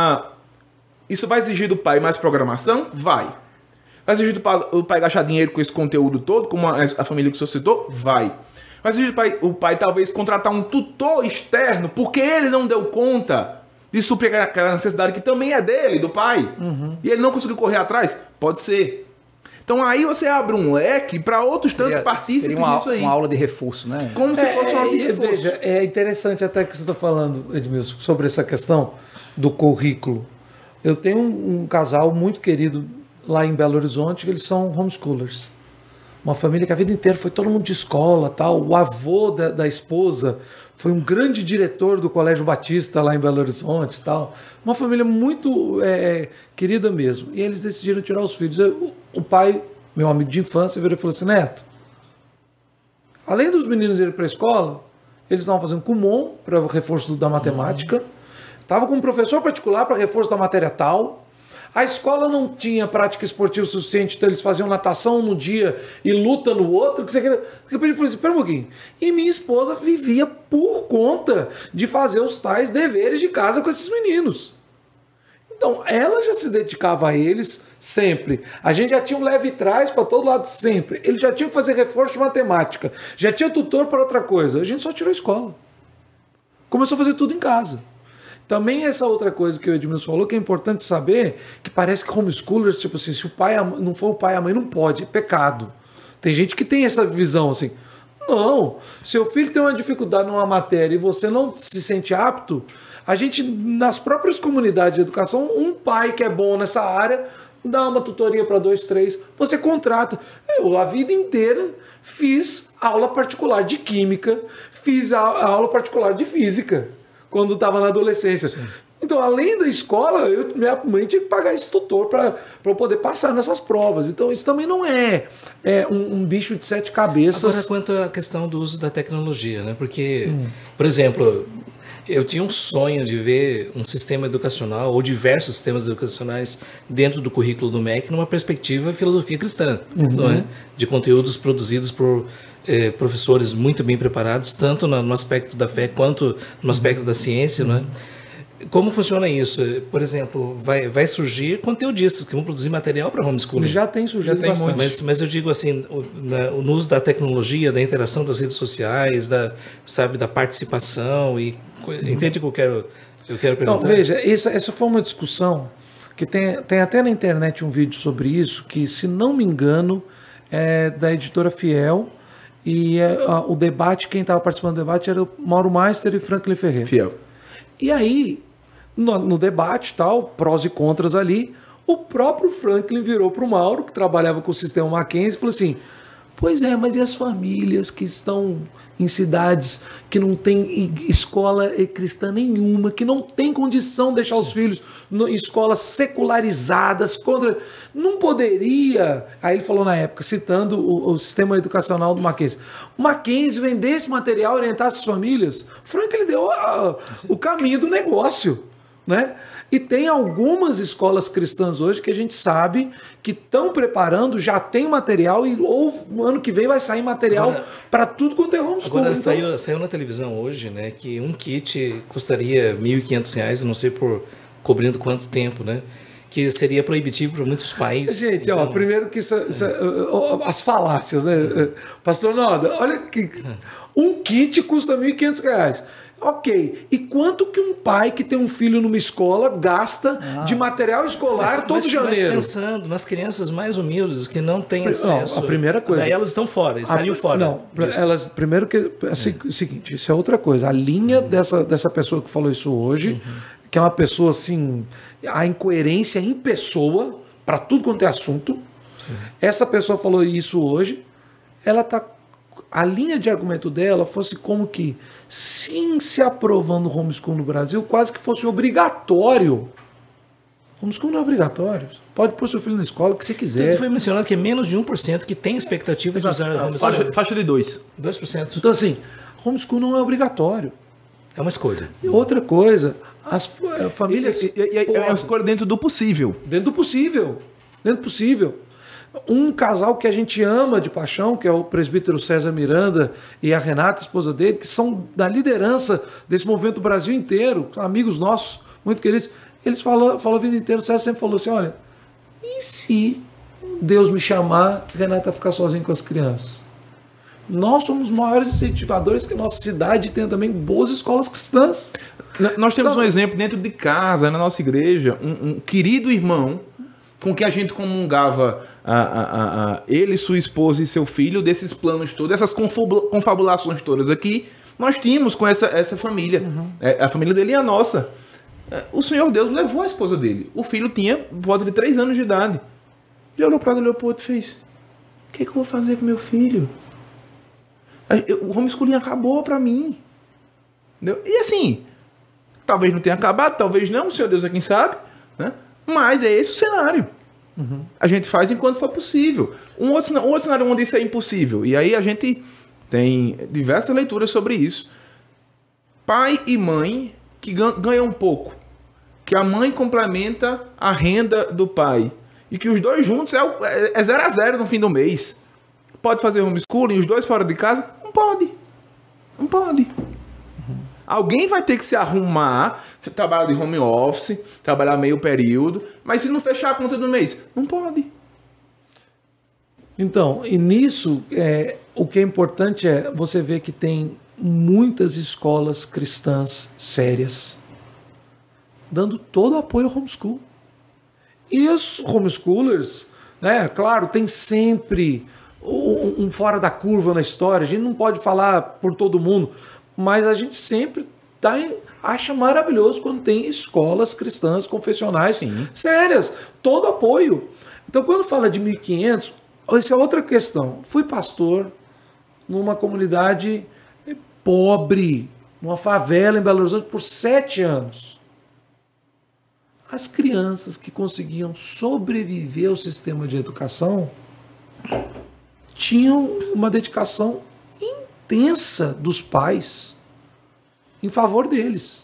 isso vai exigir do pai mais programação? Vai. Vai exigir do pai gastar dinheiro com esse conteúdo todo, como a família que o senhor citou? Vai. Vai exigir o pai talvez contratar um tutor externo, porque ele não deu conta de suprir aquela necessidade que também é dele, do pai, e ele não conseguiu correr atrás? Pode ser. Então aí você abre um leque para outros tantos partícipes disso aí. Uma aula de reforço, né? Como se fosse uma aula de reforço. Veja, é interessante até que você está falando, Edmilson, sobre essa questão do currículo. Eu tenho um casal muito querido lá em Belo Horizonte, que eles são homeschoolers. Uma família que a vida inteira foi todo mundo de escola, tal. O avô da esposa foi um grande diretor do Colégio Batista lá em Belo Horizonte, tal. Uma família muito querida mesmo. E eles decidiram tirar os filhos. O pai, meu amigo de infância, virou e falou assim: Neto, além dos meninos irem para a escola, eles estavam fazendo Kumon para o reforço da matemática, estava com um professor particular para reforço da matéria tal. A escola não tinha prática esportiva suficiente, então eles faziam natação num dia e luta no outro. Que você queria... Eu falei assim, pera um pouquinho. E minha esposa vivia por conta de fazer os tais deveres de casa com esses meninos. Então, ela já se dedicava a eles sempre. A gente já tinha um leve trás para todo lado sempre. Ele já tinha que fazer reforço de matemática. Já tinha tutor para outra coisa. A gente só tirou a escola. Começou a fazer tudo em casa. Também essa outra coisa que o Edmilson falou, que é importante saber, que parece que homeschoolers, tipo assim, se o pai não for o pai e a mãe, não pode, é pecado. Tem gente que tem essa visão assim. Não, seu filho tem uma dificuldade numa matéria e você não se sente apto, a gente, nas próprias comunidades de educação, um pai que é bom nessa área, dá uma tutoria para 2, 3, você contrata. Eu, a vida inteira, fiz aula particular de química, fiz a aula particular de física, quando estava na adolescência. Sim. Então, além da escola, minha mãe tinha que pagar esse tutor para eu poder passar nessas provas. Então, isso também não é um bicho de 7 cabeças. Agora, quanto à questão do uso da tecnologia, né? Porque, por exemplo, eu tinha um sonho de ver um sistema educacional ou diversos sistemas educacionais dentro do currículo do MEC numa perspectiva filosofia cristã, não é? De conteúdos produzidos por professores muito bem preparados, tanto no aspecto da fé quanto no aspecto da ciência, não é? Como funciona isso? Por exemplo, vai surgir conteudistas que vão produzir material para homeschooling. Já tem surgido bastante. Mas eu digo assim, no uso da tecnologia, da interação das redes sociais, da participação, e entende o que eu quero perguntar? Então, veja, essa foi uma discussão que tem até na internet um vídeo sobre isso, que, se não me engano, é da editora Fiel, e o debate, quem estava participando do debate era o Mauro Meister e Franklin Ferreira. Fiel. E aí, no debate, tal, prós e contras ali, o próprio Franklin virou para o Mauro, que trabalhava com o sistema Mackenzie, e falou assim, pois é, mas e as famílias que estão em cidades que não tem escola cristã nenhuma, que não tem condição de deixar os filhos em escolas secularizadas, não poderia, aí ele falou na época, citando o sistema educacional do Mackenzie, o Mackenzie vendesse material, orientasse as famílias, Franklin deu o caminho do negócio, né? E tem algumas escolas cristãs hoje que a gente sabe que estão preparando, já tem material, ou no ano que vem vai sair material para tudo quanto é homeschooling. Agora saiu na televisão hoje, né, que um kit custaria R$ 1.500, não sei cobrindo quanto tempo, né? Que seria proibitivo para muitos países. Gente, então... primeiro que as falácias, né? Pastor Noda, olha que um kit custa R$ 1.500. Ok, e quanto que um pai que tem um filho numa escola gasta de material escolar todo janeiro? Mas pensando nas crianças mais humildes que não têm acesso. A primeira coisa. Daí elas estão fora, estariam fora. Não, elas, primeiro que o seguinte, isso é outra coisa. A linha dessa pessoa que falou isso hoje, que é uma pessoa assim, a incoerência em pessoa, para tudo quanto é assunto. Essa pessoa falou isso hoje, a linha de argumento dela fosse como que, sim, se aprovando o homeschool no Brasil, quase que fosse obrigatório. Homeschool não é obrigatório. Pode pôr seu filho na escola, o que você quiser. Então, foi mencionado que é menos de 1% que tem expectativa de usar homeschool. Faixa de 2%. 2%. Então, assim, homeschool não é obrigatório. É uma escolha. E outra coisa, as famílias... É uma escolha dentro do possível. Dentro do possível. Dentro do possível. Um casal que a gente ama de paixão, que é o presbítero César Miranda e a Renata, esposa dele, que são da liderança desse movimento do Brasil inteiro, amigos nossos, muito queridos, eles falou a vida inteira, o César sempre falou assim, olha, e se Deus me chamar, Renata ficar sozinha com as crianças? Nós somos os maiores incentivadores que a nossa cidade tenha também boas escolas cristãs. Nós temos um exemplo dentro de casa, na nossa igreja, um querido irmão com que a gente comungava ele, sua esposa e seu filho, desses planos todos, essas confabulações todas aqui, nós tínhamos com essa família. A família dele e a nossa. O Senhor Deus levou a esposa dele. O filho tinha por volta de 3 anos de idade. Ele olhou para o Leopoldo e fez, o que eu vou fazer com meu filho? O homeschooling acabou para mim. Entendeu? E assim, talvez não tenha acabado, talvez não, o Senhor Deus é quem sabe, né? Mas é esse o cenário. A gente faz enquanto for possível. Um outro cenário onde isso é impossível. E aí a gente tem diversas leituras sobre isso. pai e mãe que ganham pouco, que a mãe complementa a renda do pai e que os dois juntos é 0 a 0 no fim do mês. Pode fazer homeschooling, os dois fora de casa? Não pode. Não pode. Alguém vai ter que se arrumar, se trabalhar de home office, trabalhar meio período, mas se não fechar a conta do mês, não pode. Então, e nisso, o que é importante é você ver que tem muitas escolas cristãs sérias dando todo o apoio ao homeschool. E os homeschoolers, né, claro, tem sempre um fora da curva na história, a gente não pode falar por todo mundo, mas a gente sempre acha maravilhoso quando tem escolas cristãs confessionais sérias, todo apoio. Então, quando fala de 1.500, essa é outra questão. Fui pastor numa comunidade pobre, numa favela em Belo Horizonte por 7 anos. As crianças que conseguiam sobreviver ao sistema de educação tinham uma dedicação intensa dos pais em favor deles.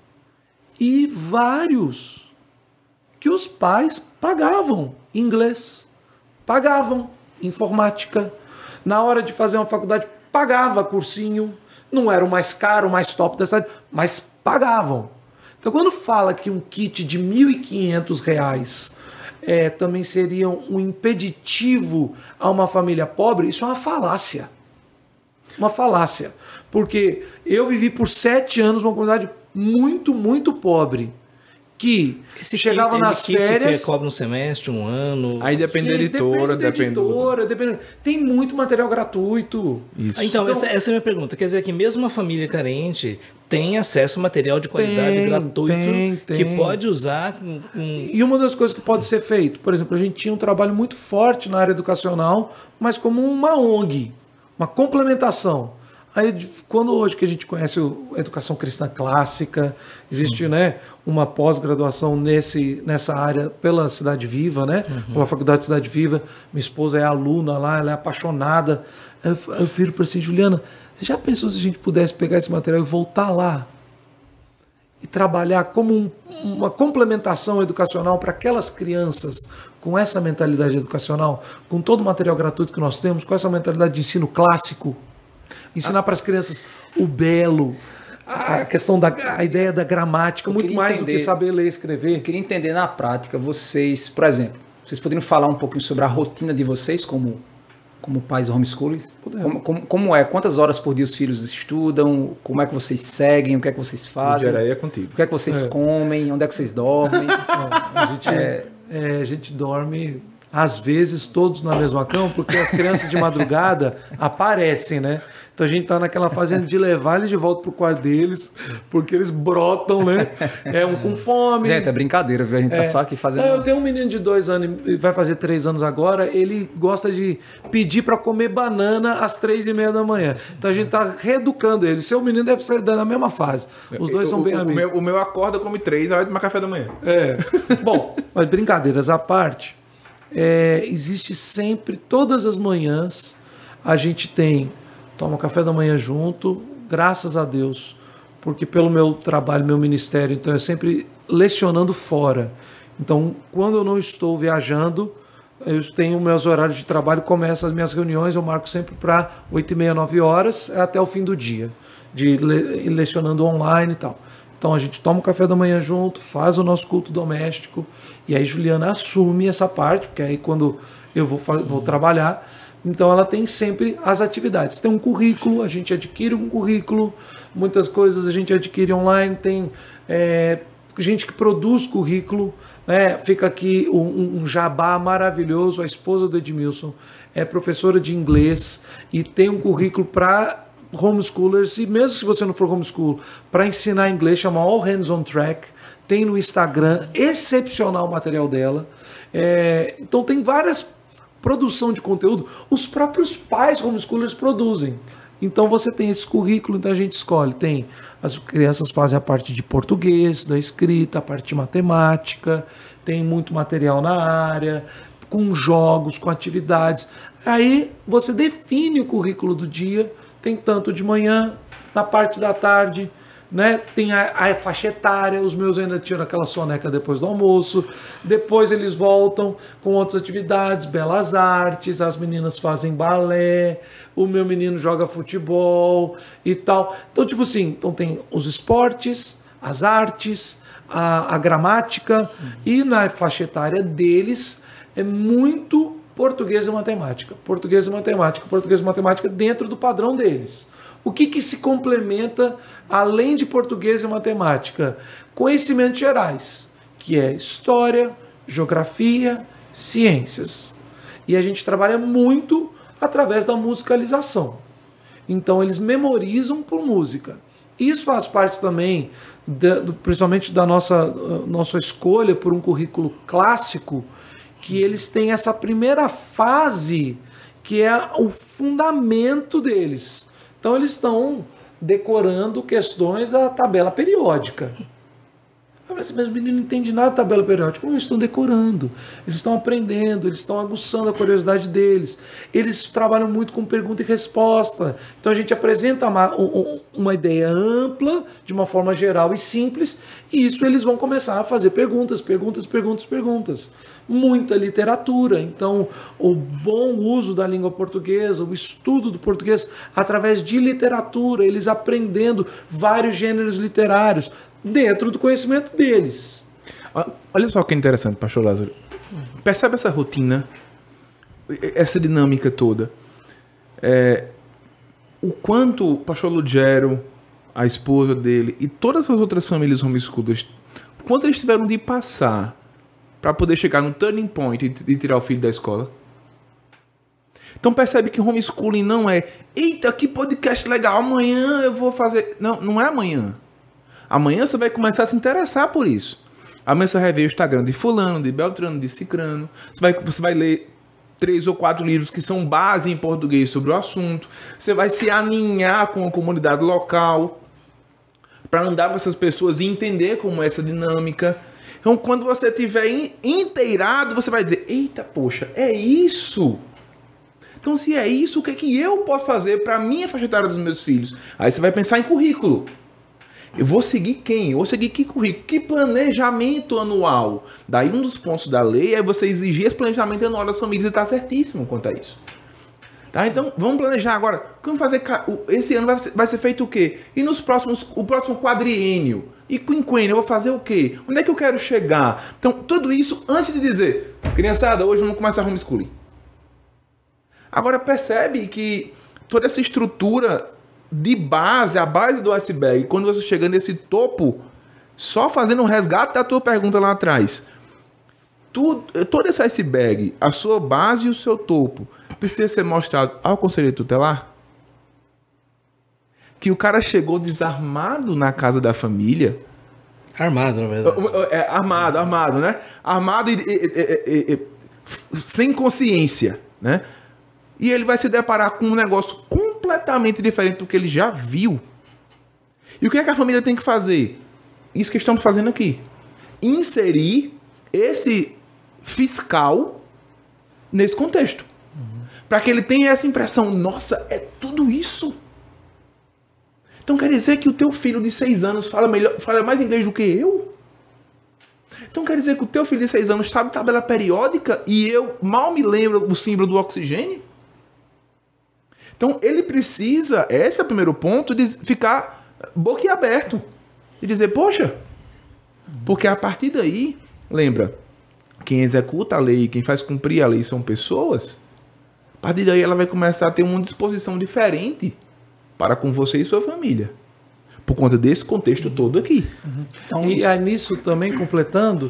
E vários que os pais pagavam inglês, pagavam informática, na hora de fazer uma faculdade pagava cursinho, não era o mais caro, o mais top da cidade, mas pagavam. Então quando fala que um kit de R$ 1.500 também seria um impeditivo a uma família pobre, isso é uma falácia. Uma falácia. Porque eu vivi por 7 anos numa comunidade muito, muito pobre. Que esse chegava kit, nas férias... que cobra um semestre, um ano... Aí depende da editora, depende. Tem muito material gratuito. Isso. Então, essa é a minha pergunta. Quer dizer que mesmo uma família carente tem acesso a material de qualidade gratuito que pode usar... E uma das coisas que pode ser feito, por exemplo, a gente tinha um trabalho muito forte na área educacional, mas como uma ONG, uma complementação. Aí, quando hoje que a gente conhece a educação cristã clássica, existe uma pós-graduação nessa área pela Cidade Viva, pela Faculdade Cidade Viva. Minha esposa é aluna lá, ela é apaixonada. Eu viro para assim, Juliana, você já pensou se a gente pudesse pegar esse material e voltar lá? E trabalhar como uma complementação educacional para aquelas crianças com essa mentalidade educacional, com todo o material gratuito que nós temos, com essa mentalidade de ensino clássico? Ensinar para as crianças o belo, a questão a ideia da gramática, muito mais do que saber ler e escrever. Eu queria entender na prática, vocês, por exemplo, vocês poderiam falar um pouquinho sobre a rotina de vocês como pais homeschooling? Como é? Quantas horas por dia os filhos estudam? Como é que vocês seguem? O que é que vocês fazem? É contigo. O que é que vocês comem? Onde é que vocês dormem? A gente dorme... Às vezes todos na mesma cama, porque as crianças de madrugada aparecem, né? Então a gente tá naquela fase de levar eles de volta pro quarto deles, porque eles brotam, né? Com fome. Gente, é brincadeira, viu? A gente tá só aqui fazendo... Eu tenho um menino de 2 anos, vai fazer 3 anos agora, ele gosta de pedir para comer banana às 3:30 da manhã. Então a gente tá reeducando ele. Seu menino deve ser na mesma fase. Os dois são bem amigos. O meu acorda, come 3, vai tomar café da manhã. Bom, mas brincadeiras à parte, existe sempre, todas as manhãs, a gente toma café da manhã junto, graças a Deus, porque pelo meu trabalho, meu ministério, então eu sempre lecionando fora. Então, quando eu não estou viajando, eu tenho meus horários de trabalho, começo as minhas reuniões, eu marco sempre para 8:30, 9 horas, até o fim do dia, lecionando online e tal. Então a gente toma o café da manhã junto, faz o nosso culto doméstico, e aí Juliana assume essa parte, porque aí quando eu vou trabalhar, então ela tem sempre as atividades. Tem um currículo, a gente adquire um currículo, muitas coisas a gente adquire online, tem gente que produz currículo, né? Fica aqui um jabá maravilhoso, a esposa do Edmilson é professora de inglês e tem um currículo para homeschoolers, e mesmo se você não for homeschool, para ensinar inglês, chama All Hands on Track, tem no Instagram, excepcional o material dela. Então tem várias produção de conteúdo, os próprios pais homeschoolers produzem. Então você tem esse currículo, então a gente escolhe, as crianças fazem a parte de português, da escrita, a parte de matemática, tem muito material na área, com jogos, com atividades. Aí você define o currículo do dia, tem tanto de manhã, na parte da tarde, né? Tem a faixa etária, os meus ainda tiram aquela soneca depois do almoço, depois eles voltam com outras atividades, belas artes, as meninas fazem balé, o meu menino joga futebol e tal. Então, tipo assim, então tem os esportes, as artes, a gramática, e na faixa etária deles é muito português e matemática. Português e matemática, português e matemática dentro do padrão deles. O que se complementa, além de português e matemática? Conhecimentos gerais, que é história, geografia, ciências. E a gente trabalha muito através da musicalização. Então, eles memorizam por música. Isso faz parte também, principalmente da nossa escolha por um currículo clássico, que eles têm essa primeira fase, que é o fundamento deles. Então, eles estão decorando questões da tabela periódica. Mas o menino não entende nada da tabela periódica. Eles estão decorando, eles estão aprendendo, eles estão aguçando a curiosidade deles. Eles trabalham muito com pergunta e resposta. Então, a gente apresenta uma ideia ampla, de uma forma geral e simples, e isso eles vão começar a fazer perguntas. Muita literatura. Então, o bom uso da língua portuguesa, o estudo do português através de literatura, eles aprendendo vários gêneros literários dentro do conhecimento deles. Olha só que interessante, pastor Lázaro. Percebe essa rotina, essa dinâmica toda. O quanto o pastor Lugero, a esposa dele e todas as outras famílias homeschoolers, o quanto eles tiveram de passar para poder chegar no turning point e tirar o filho da escola. Então percebe que homeschooling não é eita, que podcast legal, amanhã eu vou fazer... Não é amanhã. Amanhã você vai começar a se interessar por isso. Amanhã você vai ver o Instagram de fulano, de Beltrano, de Cicrano. Você vai ler 3 ou 4 livros que são base em português sobre o assunto. Você vai se aninhar com a comunidade local para andar com essas pessoas e entender como é essa dinâmica. Então, quando você estiver inteirado, você vai dizer, eita, poxa, é isso? Então, se é isso, o que é que eu posso fazer para a minha faixa etária dos meus filhos? Aí você vai pensar em currículo. Eu vou seguir quem? Eu vou seguir que currículo? Que planejamento anual? Daí, um dos pontos da lei é você exigir esse planejamento anual das famílias e está certíssimo quanto a isso. Tá? Então, vamos planejar agora. O que vamos fazer? Esse ano vai ser feito o quê? E o próximo quadriênio? E quinquênio, eu vou fazer o quê? Onde é que eu quero chegar? Então, tudo isso antes de dizer, criançada, hoje vamos começar homeschooling. Agora, percebe que toda essa estrutura de base, a base do iceberg, quando você chega nesse topo, só fazendo um resgate da tua pergunta lá atrás, todo esse iceberg, a sua base e o seu topo, precisa ser mostrado ao conselheiro tutelar? Que o cara chegou desarmado na casa da família. Armado, na verdade. Armado, né? Armado e sem consciência, né? E ele vai se deparar com um negócio completamente diferente do que ele já viu. E o que é que a família tem que fazer? Isso que estamos fazendo aqui. Inserir esse fiscal nesse contexto. Para que ele tenha essa impressão, nossa, é tudo isso? Então quer dizer que o teu filho de 6 anos fala mais inglês do que eu? Então quer dizer que o teu filho de 6 anos sabe tabela periódica e eu mal me lembro do símbolo do oxigênio? Então ele precisa, esse é o primeiro ponto, de ficar boquiaberto. E dizer, poxa, porque a partir daí, lembra, quem executa a lei, quem faz cumprir a lei são pessoas. A partir daí ela vai começar a ter uma disposição diferente para com você e sua família. Por conta desse contexto todo aqui. Então, e aí nisso também, completando,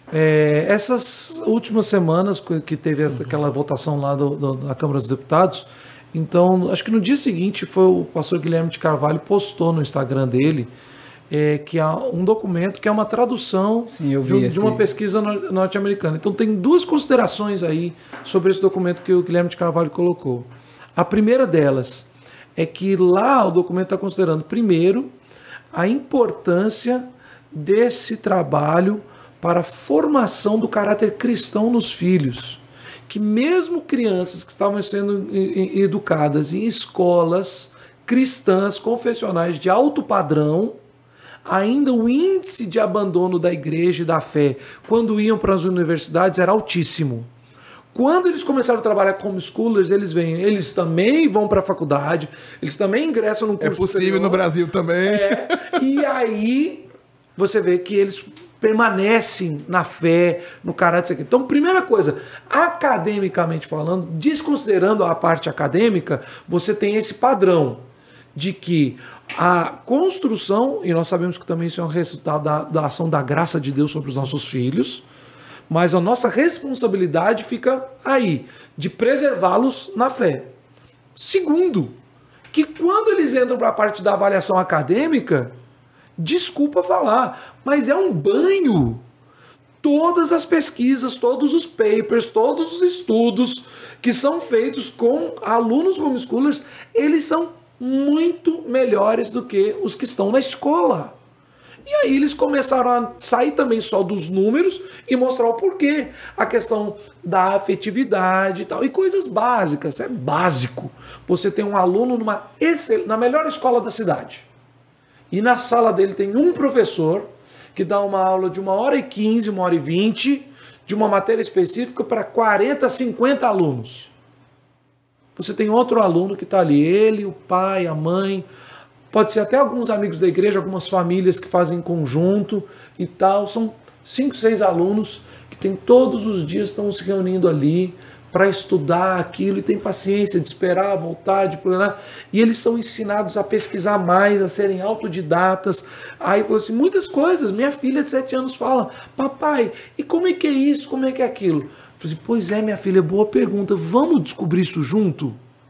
essas últimas semanas que teve aquela votação lá da Câmara dos Deputados, então, acho que no dia seguinte foi o pastor Guilherme de Carvalho postou no Instagram dele que há um documento que é uma tradução de uma pesquisa norte-americana. Então tem 2 considerações aí sobre esse documento que o Guilherme de Carvalho colocou. A primeira delas é que lá o documento está considerando, primeiro, a importância desse trabalho para a formação do caráter cristão nos filhos. Que mesmo crianças que estavam sendo educadas em escolas cristãs, confessionais de alto padrão, ainda o índice de abandono da igreja e da fé, quando iam para as universidades, era altíssimo. Quando eles começaram a trabalhar como schoolers, eles também vão para a faculdade, eles também ingressam no curso É possível superior. no Brasil também. E aí você vê que eles permanecem na fé, no caráter. Então, primeira coisa, academicamente falando, desconsiderando a parte acadêmica, você tem esse padrão de que a construção, e nós sabemos que também isso é um resultado da ação da graça de Deus sobre os nossos filhos, mas a nossa responsabilidade fica aí, de preservá-los na fé. Segundo, que quando eles entram para a parte da avaliação acadêmica, desculpa falar, mas é um banho. Todas as pesquisas, todos os papers, todos os estudos que são feitos com alunos homeschoolers, eles são muito melhores do que os que estão na escola. E aí eles começaram a sair também só dos números e mostrar o porquê. A questão da afetividade e tal. E coisas básicas, é básico. Você tem um aluno na melhor escola da cidade. E na sala dele tem um professor que dá uma aula de 1h15, 1h20, de uma matéria específica para 40, 50 alunos. Você tem outro aluno que está ali, ele, o pai, a mãe, pode ser até alguns amigos da igreja, algumas famílias que fazem conjunto e tal. São 5, 6 alunos que tem todos os dias, estão se reunindo ali para estudar aquilo e tem paciência de esperar, voltar, de programar. E eles são ensinados a pesquisar mais, a serem autodidatas. Aí falou assim, muitas coisas. Minha filha de 7 anos fala, papai, e como é que é isso, como é que é aquilo? Eu falei assim, pois é, minha filha, boa pergunta. Vamos descobrir isso junto?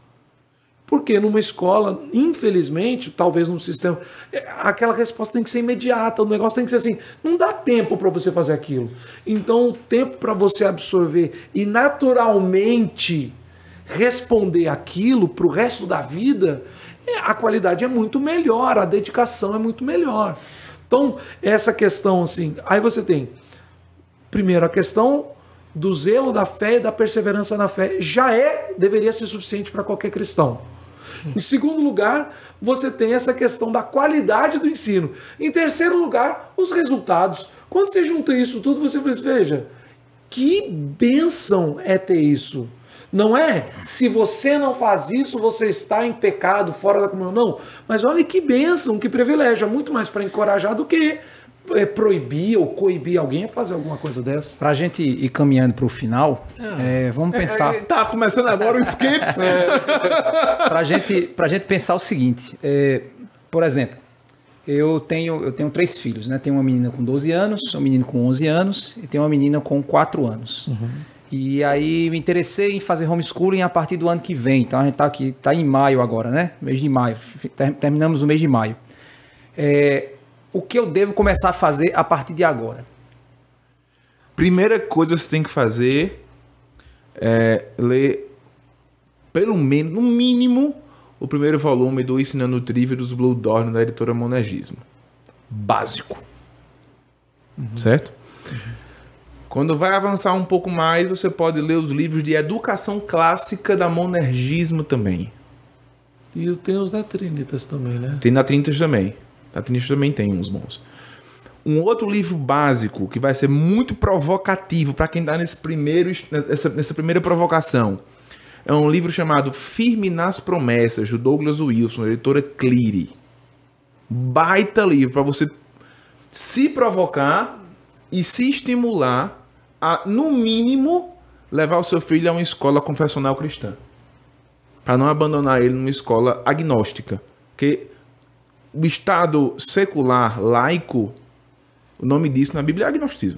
Porque numa escola, infelizmente, talvez num sistema, aquela resposta tem que ser imediata, o negócio tem que ser assim, não dá tempo para você fazer aquilo. Então o tempo para você absorver e naturalmente responder aquilo para o resto da vida, a qualidade é muito melhor, a dedicação é muito melhor. Então essa questão assim, aí você tem, primeiro a questão do zelo da fé e da perseverança na fé, deveria ser suficiente para qualquer cristão. Em segundo lugar, você tem essa questão da qualidade do ensino. Em terceiro lugar, os resultados. Quando você junta isso tudo, você pensa, veja, que bênção é ter isso. Não é se você não faz isso, você está em pecado, fora da comunhão. Não, mas olha que bênção, que privilégio. É muito mais para encorajar do que proibir ou coibir alguém a fazer alguma coisa dessa. Para a gente ir caminhando para o final, vamos pensar... Tá começando agora o skate. Para a gente pensar o seguinte, por exemplo, eu tenho 3 filhos, né? Tenho uma menina com 12 anos, um menino com 11 anos e tenho uma menina com 4 anos. Uhum. E aí me interessei em fazer homeschooling a partir do ano que vem. Então a gente tá em maio agora, né? Mês de maio. Terminamos o mês de maio. O que eu devo começar a fazer a partir de agora? Primeira coisa que você tem que fazer é ler, pelo menos, no mínimo, o primeiro volume do Ensinando o Trívio dos Blue Dorn, da editora Monergismo. Básico. Uhum. Certo? Uhum. Quando vai avançar um pouco mais, você pode ler os livros de educação clássica da Monergismo também. E tem os da Trinitas também, né? Tem na Trinitas também. A Trinitas também tem uns bons. Um outro livro básico que vai ser muito provocativo para quem está nessa primeira provocação é um livro chamado Firme nas Promessas, do Douglas Wilson, da editora Cleary. Baita livro para você se provocar e se estimular a, no mínimo, levar o seu filho a uma escola confessional cristã. Para não abandonar ele numa escola agnóstica. Porque o Estado secular, laico, o nome disso na Bíblia é agnosticismo.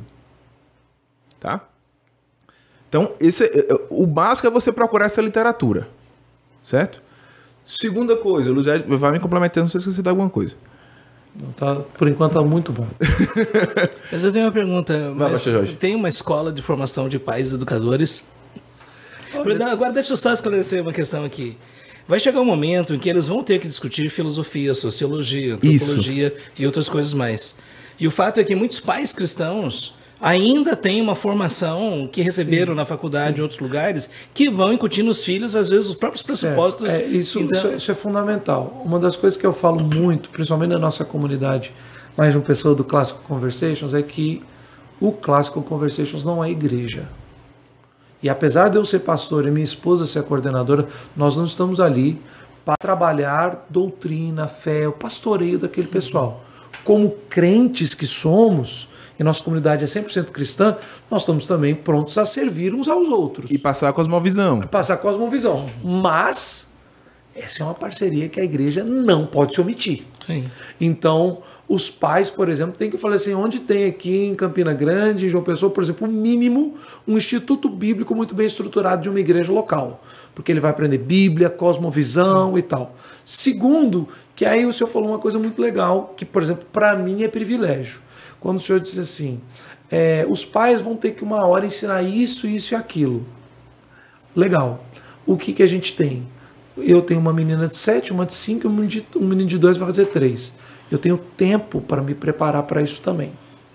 Tá? Então, o básico é você procurar essa literatura. Certo? Segunda coisa, o Luiz vai me complementando, não sei se você dá alguma coisa. Por enquanto está muito bom. Mas eu tenho uma pergunta. Tem uma escola de formação de pais educadores? Agora deixa eu só esclarecer uma questão aqui. Vai chegar um momento em que eles vão ter que discutir filosofia, sociologia, antropologia e outras coisas mais. E o fato é que muitos pais cristãos ainda têm uma formação que receberam na faculdade em outros lugares, que vão incutir nos filhos, às vezes, os próprios pressupostos. Isso é fundamental. Uma das coisas que eu falo muito, principalmente na nossa comunidade mais de uma pessoa do Classical Conversations, é que o Classical Conversations não é igreja. E apesar de eu ser pastor e minha esposa ser a coordenadora, nós não estamos ali para trabalhar doutrina, fé, o pastoreio daquele pessoal. Como crentes que somos, e nossa comunidade é 100% cristã, nós estamos também prontos a servir uns aos outros. E passar a cosmovisão. Passar a cosmovisão. Mas essa é uma parceria que a igreja não pode se omitir. Sim. Então, os pais, por exemplo, têm que falar assim, onde tem aqui em Campina Grande, em João Pessoa, por exemplo, o mínimo, um instituto bíblico muito bem estruturado de uma igreja local. Porque ele vai aprender Bíblia, cosmovisão e tal. Segundo, que aí o senhor falou uma coisa muito legal, que, por exemplo, para mim é privilégio. Quando o senhor disse assim, os pais vão ter que uma hora ensinar isso, isso e aquilo. Legal. O que a gente tem? Eu tenho uma menina de 7, uma de 5 e um menino de 2 vai fazer 3. Eu tenho tempo para me preparar para isso também.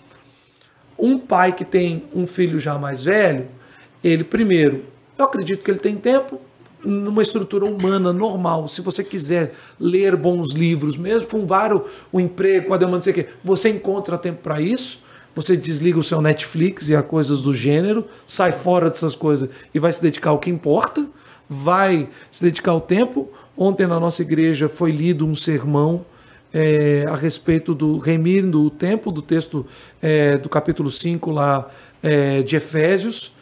Um pai que tem um filho já mais velho, ele primeiro, eu acredito que ele tem tempo numa estrutura humana normal. Se você quiser ler bons livros, mesmo com o emprego, com a demanda, não sei o quê, você encontra tempo para isso. Você desliga o seu Netflix e as coisas do gênero, sai fora dessas coisas e vai se dedicar ao que importa, vai se dedicar ao tempo. Ontem na nossa igreja foi lido um sermão a respeito do remir do tempo, do texto do capítulo 5 lá de Efésios.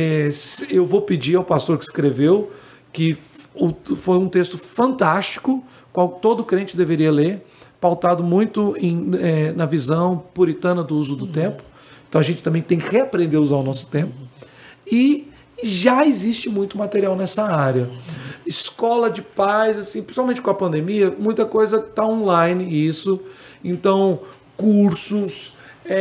Eu vou pedir ao pastor que escreveu, que foi um texto fantástico, qual todo crente deveria ler, pautado muito na visão puritana do uso do tempo. Então a gente também tem que reaprender a usar o nosso tempo. E já existe muito material nessa área. Escola de pais, assim, principalmente com a pandemia, muita coisa está online, isso. Então, cursos,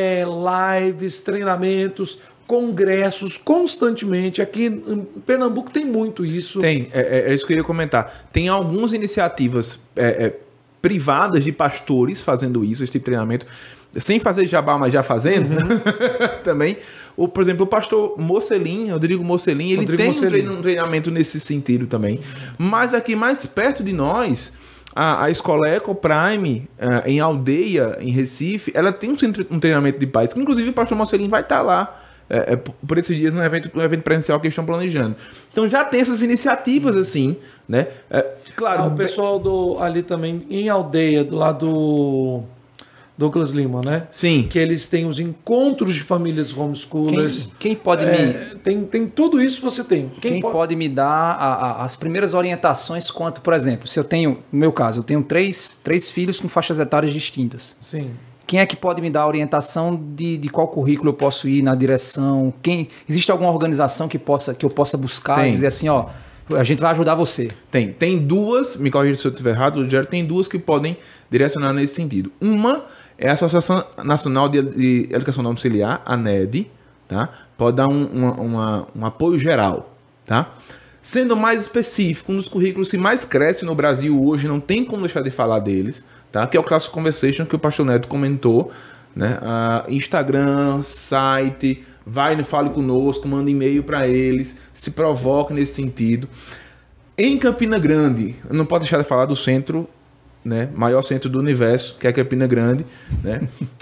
lives, treinamentos, congressos, constantemente. Aqui em Pernambuco tem muito isso. Tem, é isso que eu ia comentar. Tem algumas iniciativas privadas de pastores fazendo isso, esse tipo de treinamento, sem fazer jabá, mas já fazendo, também. Por exemplo, o pastor Mocelin, Rodrigo Mocelin, ele tem um treinamento nesse sentido também. Mas aqui mais perto de nós, a escola Eco Prime, em Aldeia, em Recife, ela tem um treinamento de pais, que inclusive o pastor Mocelin vai estar lá por esses dias no evento presencial que eles estão planejando. Então já tem essas iniciativas assim, né? Claro. O pessoal ali também, em Aldeia, do lado do Douglas Lima, né? Sim. Que eles têm os encontros de famílias homeschoolers. Quem pode Tem tudo isso você tem. Quem pode me dar as primeiras orientações quanto, por exemplo, se eu tenho, no meu caso, eu tenho três filhos com faixas etárias distintas. Sim. Quem é que pode me dar a orientação de qual currículo eu posso ir na direção? Existe alguma organização que eu possa buscar e dizer assim, ó, a gente vai ajudar você? Tem duas, me corrija se eu estiver errado, Rogério, tem duas que podem direcionar nesse sentido. Uma é a Associação Nacional de Educação Domiciliar, a NED, tá? Pode dar um apoio geral, tá? Sendo mais específico, um dos currículos que mais cresce no Brasil hoje, não tem como deixar de falar deles, tá? Que é o Classical Conversation, que o pastor Neto comentou, né? Instagram, site, vai, fale conosco, manda e-mail para eles, se provoca nesse sentido. Em Campina Grande, eu não posso deixar de falar do centro, né, maior centro do universo, que é Campina Grande, né?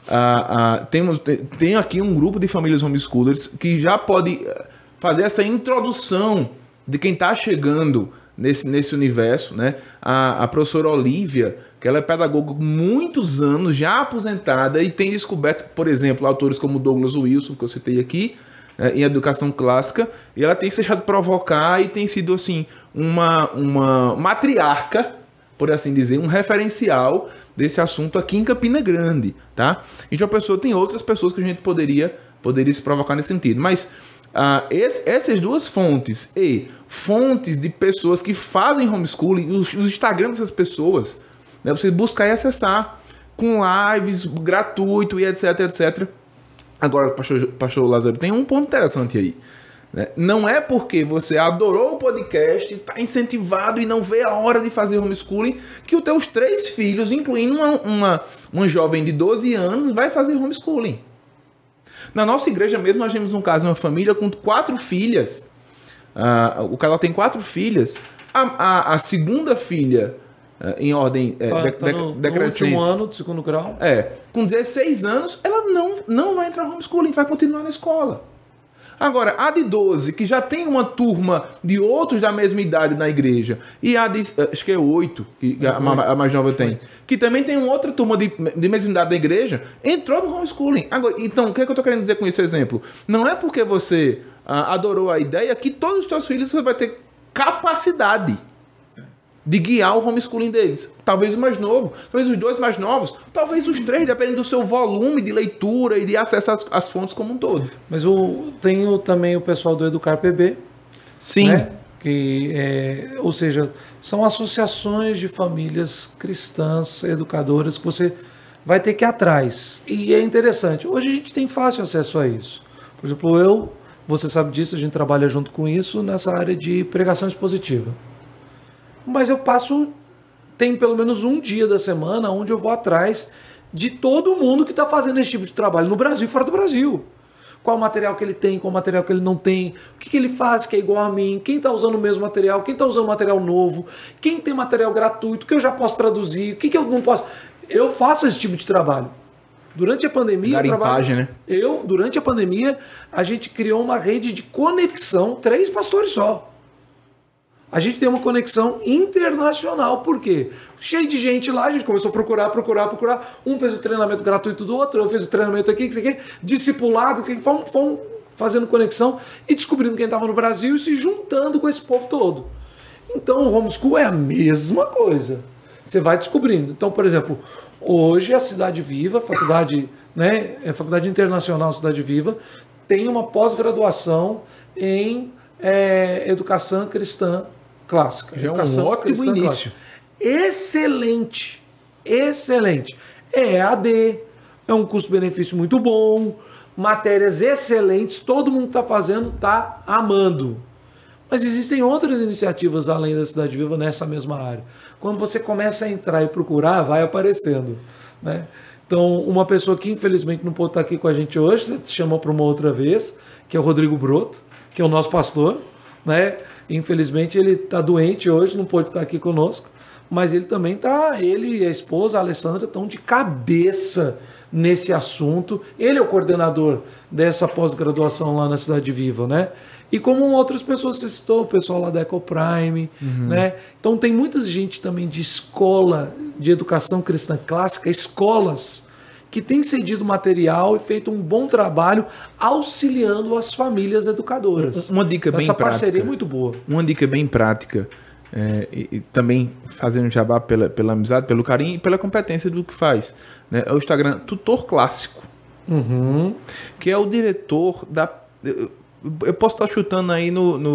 Tem aqui um grupo de famílias homeschoolers que já pode fazer essa introdução de quem está chegando nesse universo, né? A professora Olívia, que ela é pedagoga com muitos anos, já aposentada, e tem descoberto, por exemplo, autores como Douglas Wilson, que eu citei aqui, em educação clássica, e ela tem se deixado provocar e tem sido assim uma matriarca, por assim dizer, um referencial desse assunto aqui em Campina Grande, tá? E João Pessoa tem outras pessoas que a gente poderia se provocar nesse sentido, mas essas duas fontes e fontes de pessoas que fazem homeschooling, os Instagram dessas pessoas, né, você buscar e acessar com lives gratuito e etc, etc. Agora, pastor Lázaro, tem um ponto interessante aí. Né? Não é porque você adorou o podcast, está incentivado e não vê a hora de fazer homeschooling, que os teus 3 filhos, incluindo uma jovem de 12 anos, vai fazer homeschooling. Na nossa igreja mesmo, nós temos um caso, uma família com 4 filhas. O casal tem 4 filhas. A segunda filha em ordem No decrescente. último ano do segundo grau. Com 16 anos, ela não vai entrar no homeschooling, vai continuar na escola. Agora, a de 12, que já tem uma turma de outros da mesma idade na igreja, e a de, acho que é 8, que a mais nova tem, que também tem uma outra turma de mesma idade da igreja, entrou no homeschooling. Agora, então, o que é que eu estou querendo dizer com esse exemplo? Não é porque você adorou a ideia que todos os seus filhos você vai ter capacidade de guiar o homeschooling deles. Talvez o mais novo, talvez os 2 mais novos, talvez os 3, dependendo do seu volume de leitura e de acesso às fontes como um todo. Mas tem também o pessoal do Educar PB. Sim. Né? Ou seja, são associações de famílias cristãs, educadoras, que você vai ter que ir atrás. E é interessante. Hoje a gente tem fácil acesso a isso. Por exemplo, você sabe disso, a gente trabalha junto com isso nessa área de pregação expositiva. Mas tem pelo menos um dia da semana onde eu vou atrás de todo mundo que está fazendo esse tipo de trabalho no Brasil e fora do Brasil. Qual material que ele tem, qual material que ele não tem, o que ele faz que é igual a mim, quem está usando o mesmo material, quem está usando material novo, quem tem material gratuito, que eu já posso traduzir, o que eu não posso. Eu faço esse tipo de trabalho. Durante a pandemia, durante a pandemia, a gente criou uma rede de conexão, 3 pastores só. A gente tem uma conexão internacional, por quê? Cheio de gente lá, a gente começou a procurar. Um fez o treinamento gratuito do outro, eu fiz o treinamento aqui, discipulado, fomos fazendo conexão e descobrindo quem estava no Brasil e se juntando com esse povo todo. Então, o homeschool é a mesma coisa. Você vai descobrindo. Então, por exemplo, hoje a Cidade Viva, faculdade internacional Cidade Viva, tem uma pós-graduação em educação cristã clássica. Já é um ótimo início. Excelente. É EAD, é um custo-benefício muito bom, matérias excelentes, todo mundo está fazendo, está amando. Mas existem outras iniciativas além da Cidade Viva nessa mesma área. Quando você começa a entrar e procurar, vai aparecendo, né? Então, uma pessoa que infelizmente não pôde estar aqui com a gente hoje, você chamou para uma outra vez, que é o Rodrigo Broto, que é o nosso pastor, né? Infelizmente ele está doente hoje, não pôde estar aqui conosco, mas ele também está, ele e a esposa, a Alessandra, estão de cabeça nesse assunto. Ele é o coordenador dessa pós-graduação lá na Cidade Viva, né? E como outras pessoas você citou, o pessoal lá da Ecoprime, né? Então tem muita gente também de escola de educação cristã clássica, escolas que têm cedido material e feito um bom trabalho auxiliando as famílias educadoras. Uma dica bem prática. Essa parceria é muito boa. Uma dica bem prática, e também fazendo jabá pela amizade, pelo carinho e pela competência do que faz, né? É o Instagram Tutor Clássico, que é o diretor da... Eu posso estar chutando aí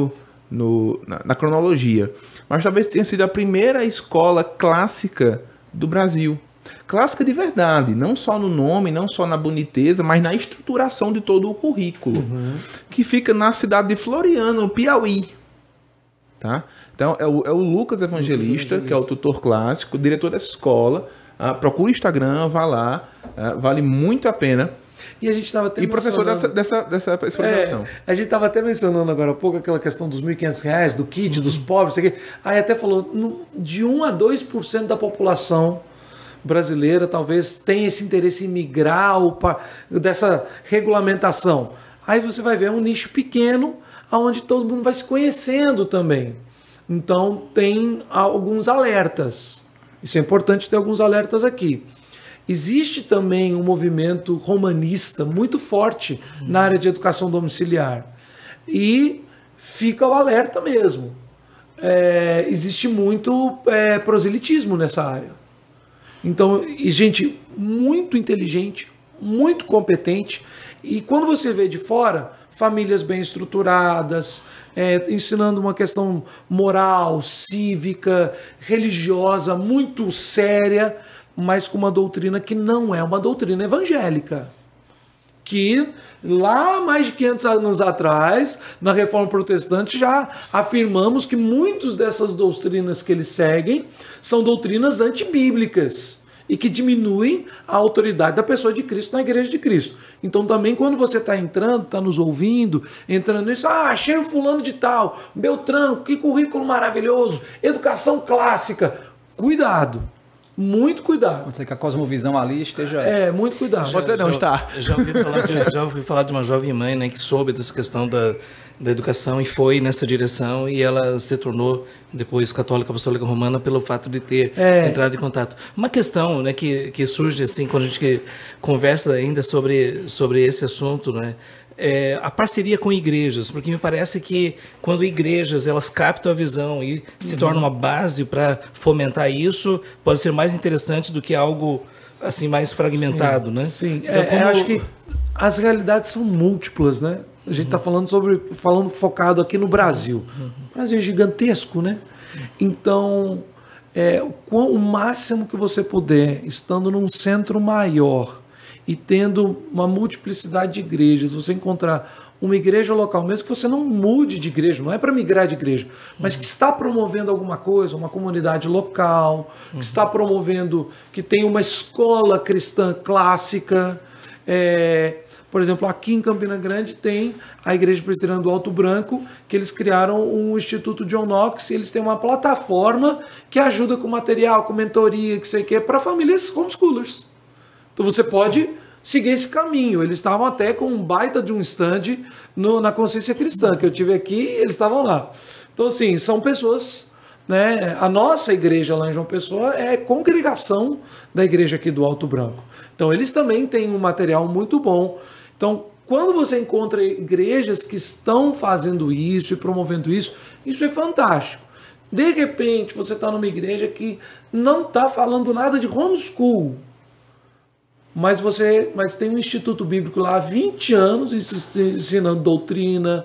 na cronologia, mas talvez tenha sido a primeira escola clássica do Brasil. Clássica de verdade, não só no nome, não só na boniteza, mas na estruturação de todo o currículo, que fica na cidade de Floriano, Piauí. Tá? Então é o Lucas Evangelista, que é o tutor clássico, diretor dessa escola. Procura o Instagram, vá lá, vale muito a pena. E a gente estava até professor dessa especialização. A gente estava até mencionando agora há pouco aquela questão dos R$1.500, do kit, dos pobres, isso aqui. Aí até falou, de 1 a 2% da população brasileira talvez tenha esse interesse em migrar dessa regulamentação. Aí você vai ver um nicho pequeno, onde todo mundo vai se conhecendo também. Então tem alguns alertas. Isso é importante ter alguns alertas aqui. Existe também um movimento romanista muito forte na área de educação domiciliar. E fica o alerta mesmo. Existe muito proselitismo nessa área. Então, gente muito inteligente, muito competente. E quando você vê de fora, famílias bem estruturadas, ensinando uma questão moral, cívica, religiosa, muito séria, mas com uma doutrina que não é uma doutrina evangélica. Que lá mais de 500 anos atrás, na Reforma Protestante, já afirmamos que muitas dessas doutrinas que eles seguem são doutrinas antibíblicas e que diminuem a autoridade da pessoa de Cristo na Igreja de Cristo. Então também quando você está entrando, está nos ouvindo, entrando nisso, achei o fulano de tal, Beltrano, que currículo maravilhoso, educação clássica. cuidado. Muito cuidado. Pode ser que a cosmovisão ali esteja... Muito cuidado. Pode ser não, está. Já ouvi falar de uma jovem mãe, né, que soube dessa questão da educação e foi nessa direção, e ela se tornou depois católica apostólica romana pelo fato de ter entrado em contato. Uma questão, né, que surge assim quando a gente conversa ainda sobre esse assunto, né, a parceria com igrejas, porque me parece que quando igrejas elas captam a visão e se tornam uma base para fomentar isso, pode ser mais interessante do que algo assim mais fragmentado, né? Sim, Então, acho que as realidades são múltiplas, né? A gente está falando focado aqui no Brasil. O Brasil é gigantesco, né? Então, o máximo que você puder, estando num centro maior e tendo uma multiplicidade de igrejas, você encontrar uma igreja local, mesmo que você não mude de igreja, não é para migrar de igreja, mas que está promovendo alguma coisa, uma comunidade local, que está promovendo, que tem uma escola cristã clássica. Por exemplo, aqui em Campina Grande tem a Igreja Presbiteriana do Alto Branco, que eles criaram um Instituto John Knox, e eles têm uma plataforma que ajuda com material, com mentoria, que sei o quê, para famílias homeschoolers. Então você pode seguir esse caminho. Eles estavam até com um baita de um stand na Consciência Cristã, que eu tive aqui, e eles estavam lá. Então, assim, são pessoas, né? A nossa igreja lá em João Pessoa é congregação da igreja aqui do Alto Branco. Então, eles também têm um material muito bom. Então, quando você encontra igrejas que estão fazendo isso e promovendo isso é fantástico. De repente, você está numa igreja que não está falando nada de homeschool, mas tem um instituto bíblico lá há 20 anos ensinando doutrina,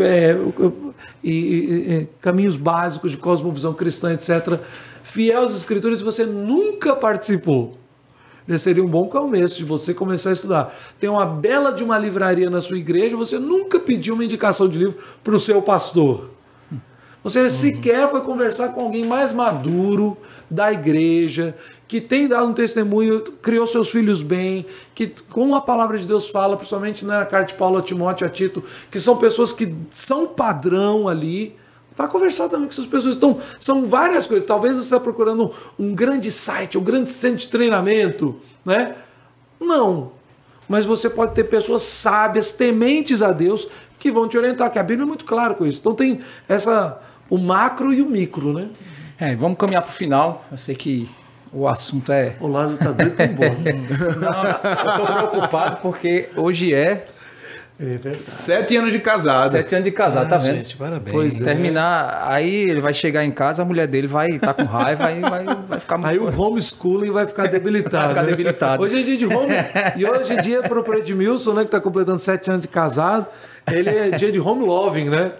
caminhos básicos de cosmovisão cristã, etc. Fiel às Escrituras, e você nunca participou. Já seria um bom começo de você começar a estudar. Tem uma bela de uma livraria na sua igreja, você nunca pediu uma indicação de livro para o seu pastor. Você sequer foi conversar com alguém mais maduro da igreja, que tem dado um testemunho, criou seus filhos bem, que com a palavra de Deus fala, principalmente na carta de Paulo a Timóteo e a Tito, que são pessoas que são padrão ali. Vai conversar também com essas pessoas. Então, são várias coisas. Talvez você está procurando um grande site, um grande centro de treinamento, né? Não. Mas você pode ter pessoas sábias, tementes a Deus, que vão te orientar, que a Bíblia é muito clara com isso. Então tem o macro e o micro, né? Vamos caminhar para o final. Eu sei que o assunto é... O Lázaro está doido para ir embora. Não, eu estou preocupado porque hoje é 7 anos de casado. 7 anos de casado, tá vendo? Gente, parabéns. Pois terminar, aí ele vai chegar em casa, a mulher dele vai estar com raiva e vai ficar muito... Aí o homeschooling vai ficar debilitado. Vai ficar debilitado. Hoje é dia de home... E hoje é dia para o Edmilson, né, que está completando 7 anos de casado. Ele é dia de home loving, né?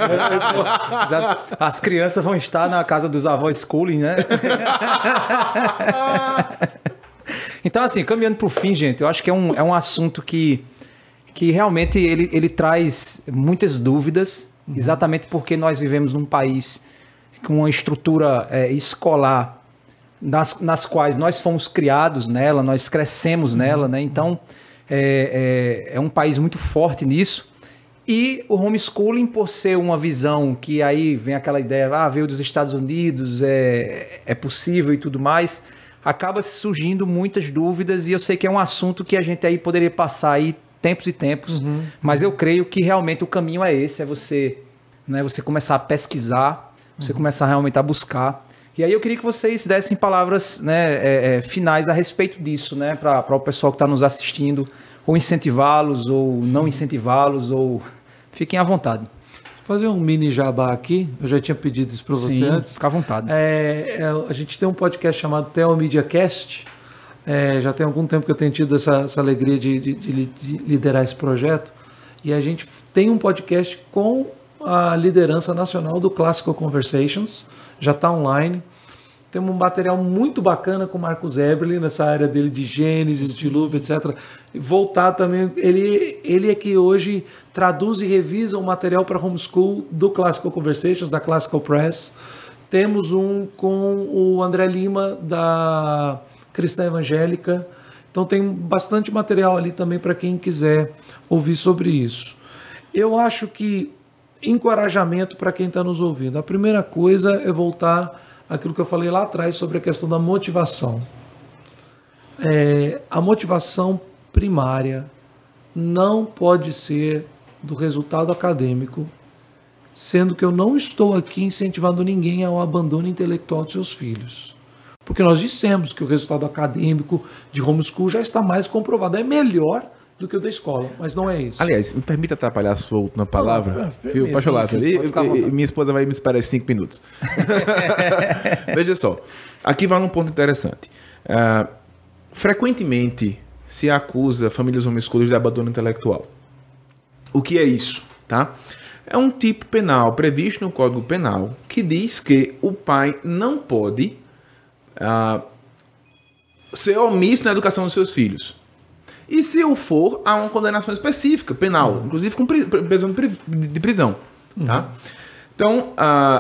As crianças vão estar na casa dos avós schooling, né? Então, assim, caminhando para o fim, gente, eu acho que é um assunto que realmente ele traz muitas dúvidas, exatamente porque nós vivemos num país com uma estrutura escolar nas quais nós fomos criados nela, nós crescemos nela, né? Então, é um país muito forte nisso. E o homeschooling, por ser uma visão que aí vem aquela ideia, veio dos Estados Unidos, é possível e tudo mais, acaba surgindo muitas dúvidas, e eu sei que é um assunto que a gente aí poderia passar aí tempos e tempos, mas eu creio que realmente o caminho é esse, é você começar a pesquisar, você começar realmente a buscar. E aí eu queria que vocês dessem palavras, né, finais a respeito disso, né, para o pessoal que está nos assistindo, ou incentivá-los, ou não incentivá-los, ou fiquem à vontade. Vou fazer um mini jabá aqui, eu já tinha pedido isso para você antes. Fica à vontade. A gente tem um podcast chamado Theo Media Cast. Já tem algum tempo que eu tenho tido essa alegria de liderar esse projeto, e a gente tem um podcast com a liderança nacional do Classical Conversations, já está online. Temos um material muito bacana com o Marcos Eberle, nessa área dele de Gênesis, dilúvio, etc. Voltar também, ele é que hoje traduz e revisa o material para homeschool do Classical Conversations, da Classical Press. Temos um com o André Lima, da Cristã Evangélica. Então tem bastante material ali também para quem quiser ouvir sobre isso. Eu acho que encorajamento para quem está nos ouvindo. A primeira coisa é voltar aquilo que eu falei lá atrás sobre a questão da motivação. A motivação primária não pode ser do resultado acadêmico, sendo que eu não estou aqui incentivando ninguém ao abandono intelectual dos seus filhos. Porque nós dissemos que o resultado acadêmico de homeschool já está mais comprovado. É melhor do que o da escola, mas não é isso. Aliás, me permita atrapalhar sua última palavra. Viu? Pastor Lázaro, minha esposa vai me esperar 5 minutos. Veja só, aqui vai um ponto interessante. Frequentemente se acusa famílias homeschoolers de abandono intelectual. O que é isso? Tá? É um tipo penal previsto no Código Penal que diz que o pai não pode ser omisso na educação dos seus filhos. E se o for, há uma condenação específica, penal, inclusive com presunção de prisão. Tá? Então,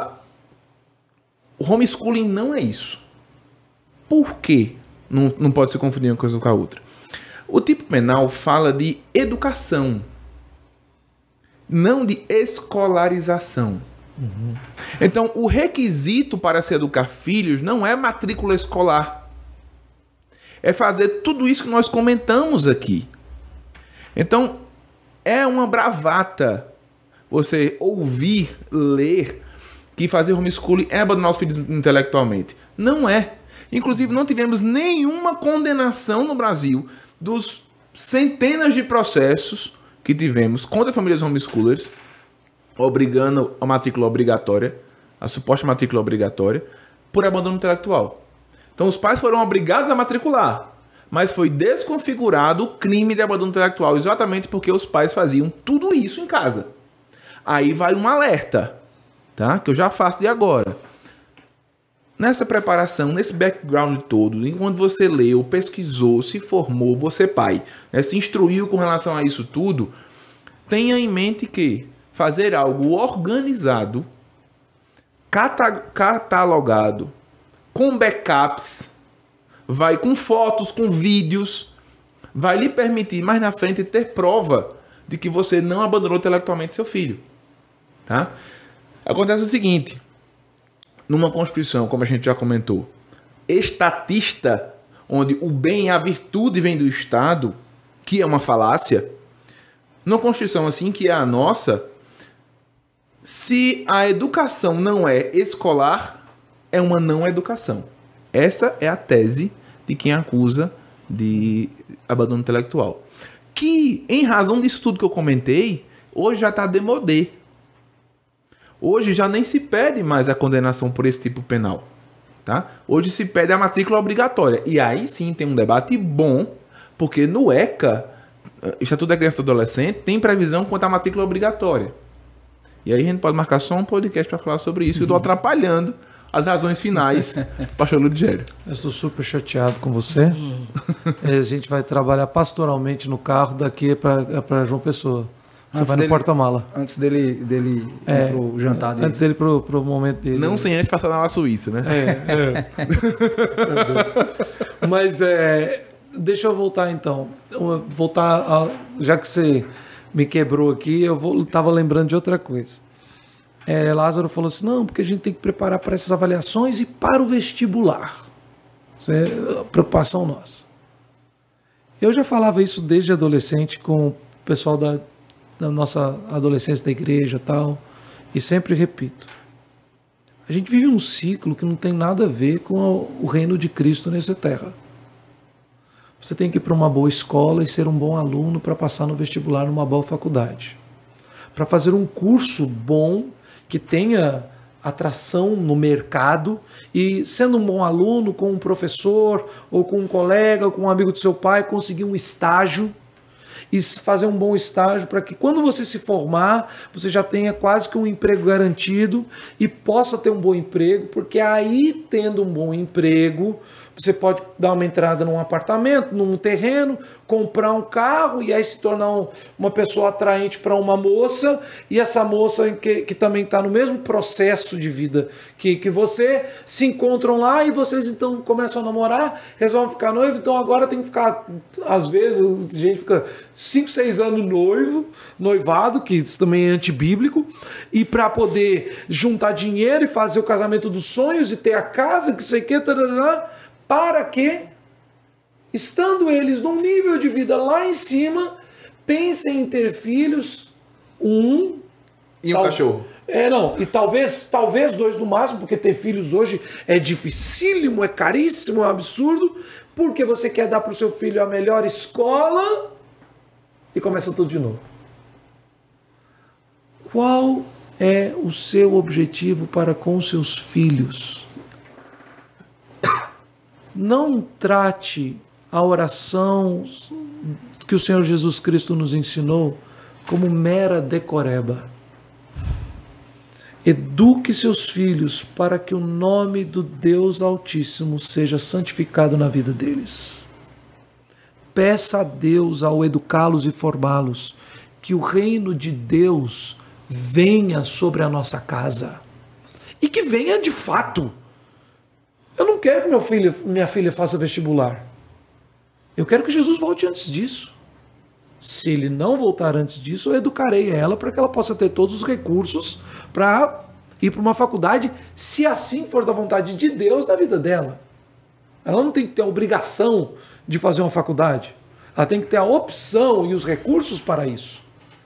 o homeschooling não é isso. Por quê? Não pode se confundir uma coisa com a outra. O tipo penal fala de educação, não de escolarização. Então, o requisito para se educar filhos não é matrícula escolar. É fazer tudo isso que nós comentamos aqui. Então, é uma bravata você ouvir, ler que fazer homeschooling é abandonar os filhos intelectualmente. Não é. Inclusive, não tivemos nenhuma condenação no Brasil dos centenas de processos que tivemos contra famílias homeschoolers, obrigando a matrícula obrigatória, a suposta matrícula obrigatória, por abandono intelectual. Então, os pais foram obrigados a matricular, mas foi desconfigurado o crime de abandono intelectual, exatamente porque os pais faziam tudo isso em casa. Aí vai um alerta, tá? Que eu já faço de agora. Nessa preparação, nesse background todo, enquanto você leu, pesquisou, se formou, você pai, né, se instruiu com relação a isso tudo, tenha em mente que fazer algo organizado, catalogado, com backups, vai com fotos, com vídeos, vai lhe permitir mais na frente ter prova de que você não abandonou intelectualmente seu filho. Tá? Acontece o seguinte, numa Constituição, como a gente já comentou, estatista, onde o bem e a virtude vêm do Estado, que é uma falácia, numa Constituição assim que é a nossa, se a educação não é escolar, é uma não educação. Essa é a tese de quem acusa de abandono intelectual. Que, em razão disso tudo que eu comentei, hoje já está démodé. Hoje já nem se pede mais a condenação por esse tipo penal. Tá? Hoje se pede a matrícula obrigatória. E aí sim tem um debate bom, porque no ECA, Estatuto da Criança e do Adolescente, tem previsão quanto à matrícula obrigatória. E aí a gente pode marcar só um podcast para falar sobre isso. Eu estou atrapalhando as razões finais do pastor Ludgério. Eu estou super chateado com você. A gente vai trabalhar pastoralmente no carro daqui para João Pessoa. Você vai no porta-mala. Antes dele ir pro jantar dele. Antes dele pro momento dele. Não sem antes passar na Suíça, né? Mas deixa eu voltar então. Já que você me quebrou aqui, eu estava lembrando de outra coisa. Lázaro falou assim, não, porque a gente tem que preparar para essas avaliações e para o vestibular. Isso é preocupação nossa. Eu já falava isso desde adolescente com o pessoal da nossa adolescência da igreja e tal, e sempre repito. A gente vive um ciclo que não tem nada a ver com o reino de Cristo nessa terra. Você tem que ir para uma boa escola e ser um bom aluno para passar no vestibular numa boa faculdade. Para fazer um curso bom, que tenha atração no mercado, e sendo um bom aluno, com um professor, ou com um colega, ou com um amigo do seu pai, conseguir um estágio, e fazer um bom estágio para que quando você se formar, você já tenha quase que um emprego garantido e possa ter um bom emprego, porque aí, tendo um bom emprego, Você pode dar uma entrada num apartamento, num terreno, comprar um carro e aí se tornar uma pessoa atraente para uma moça, e essa moça que também está no mesmo processo de vida que você, se encontram lá e vocês então começam a namorar, resolvem ficar noivo, então agora tem que ficar, às vezes, a gente fica 5, 6 anos noivado, que isso também é antibíblico, e para poder juntar dinheiro e fazer o casamento dos sonhos e ter a casa, que sei o que, para que, estando eles num nível de vida lá em cima, pensem em ter filhos, E um cachorro. E talvez 2 no máximo, porque ter filhos hoje é dificílimo, é caríssimo, é um absurdo, porque você quer dar para o seu filho a melhor escola e começa tudo de novo. Qual é o seu objetivo para com seus filhos? Não trate a oração que o Senhor Jesus Cristo nos ensinou como mera decoreba. Eduque seus filhos para que o nome do Deus Altíssimo seja santificado na vida deles. Peça a Deus, ao educá-los e formá-los, que o reino de Deus venha sobre a nossa casa. E que venha de fato. Eu não quero que minha filha faça vestibular. Eu quero que Jesus volte antes disso. Se ele não voltar antes disso, eu educarei ela para que ela possa ter todos os recursos para ir para uma faculdade, se assim for da vontade de Deus na vida dela. Ela não tem que ter a obrigação de fazer uma faculdade. Ela tem que ter a opção e os recursos para isso.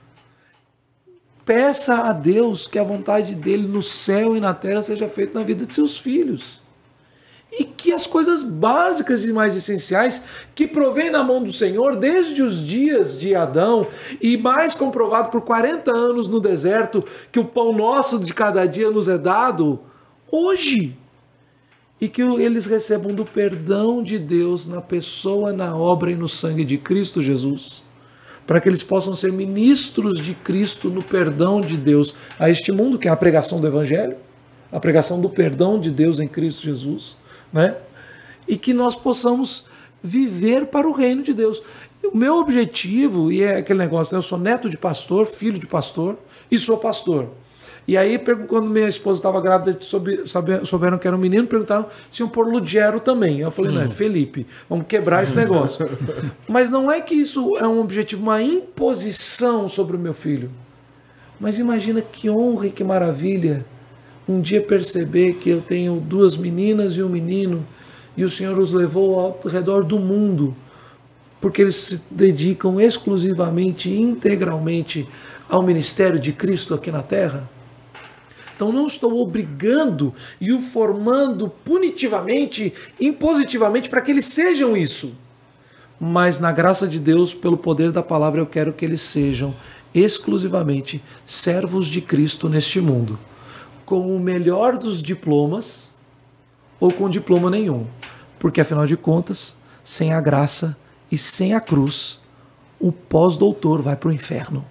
Peça a Deus que a vontade dele no céu e na terra seja feita na vida de seus filhos. E que as coisas básicas e mais essenciais que provém da mão do Senhor desde os dias de Adão e mais comprovado por 40 anos no deserto, que o pão nosso de cada dia nos é dado hoje. E que eles recebam do perdão de Deus na pessoa, na obra e no sangue de Cristo Jesus. Para que eles possam ser ministros de Cristo no perdão de Deus a este mundo, que é a pregação do Evangelho, a pregação do perdão de Deus em Cristo Jesus. Né? E que nós possamos viver para o reino de Deus. O meu objetivo, e é aquele negócio, eu sou neto de pastor, filho de pastor e sou pastor. E aí, quando minha esposa estava grávida, souberam que era um menino, perguntaram se iam pôr Lugero também. Eu falei, não, é Felipe, vamos quebrar esse negócio. Mas não é que isso é um objetivo, uma imposição sobre o meu filho. Mas imagina que honra e que maravilha um dia perceber que eu tenho 2 meninas e um menino, e o Senhor os levou ao redor do mundo, porque eles se dedicam exclusivamente, integralmente ao ministério de Cristo aqui na terra. Então não estou obrigando e o formando punitivamente, impositivamente, para que eles sejam isso. Mas na graça de Deus, pelo poder da palavra, eu quero que eles sejam exclusivamente servos de Cristo neste mundo, com o melhor dos diplomas ou com diploma nenhum. Porque, afinal de contas, sem a graça e sem a cruz, o pós-doutor vai para o inferno.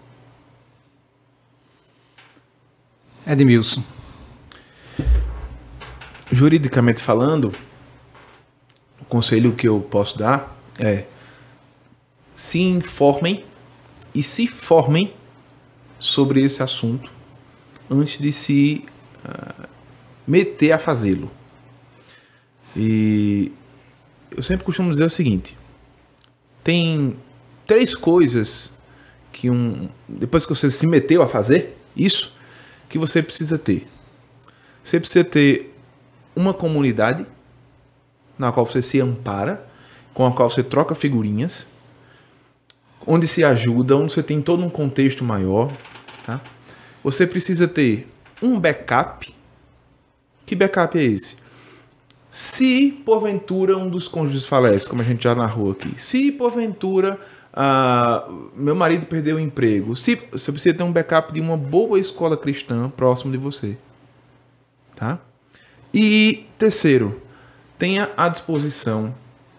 Edmilson. Juridicamente falando, o conselho que eu posso dar é: se informem e se formem sobre esse assunto antes de se meter a fazê-lo. E eu sempre costumo dizer o seguinte: tem 3 coisas que depois que você se meteu a fazer isso, que você precisa ter. Você precisa ter uma comunidade na qual você se ampara, com a qual você troca figurinhas, onde se ajuda, onde você tem todo um contexto maior. Tá? Você precisa ter um backup. Que backup é esse? Se porventura um dos cônjuges falece, como a gente já narrou aqui, se porventura meu marido perdeu o emprego, você precisa ter um backup de uma boa escola cristã próximo de você. Tá? E terceiro, tenha à disposição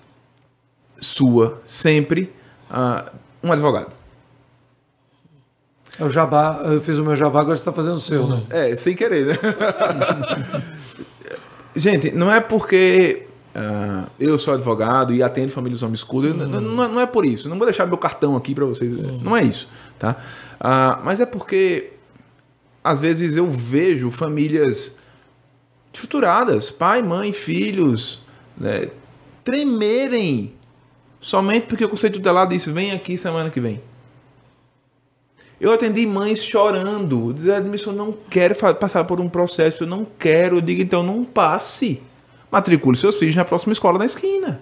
sua sempre um advogado. É o jabá, eu fiz o meu jabá, agora você está fazendo o seu, né? Sem querer, né? Gente, não é porque eu sou advogado e atendo famílias homeschooling. Não é por isso. Não vou deixar meu cartão aqui para vocês. Não é isso. Tá? Mas é porque, às vezes, eu vejo famílias estruturadas, pai, mãe, filhos, né, tremerem somente porque o conselho tutelar disse: vem aqui semana que vem. Eu atendi mães chorando, dizendo: Edmilson, eu não quero passar por um processo, eu não quero. Eu digo: então não passe. Matricule seus filhos na próxima escola na esquina.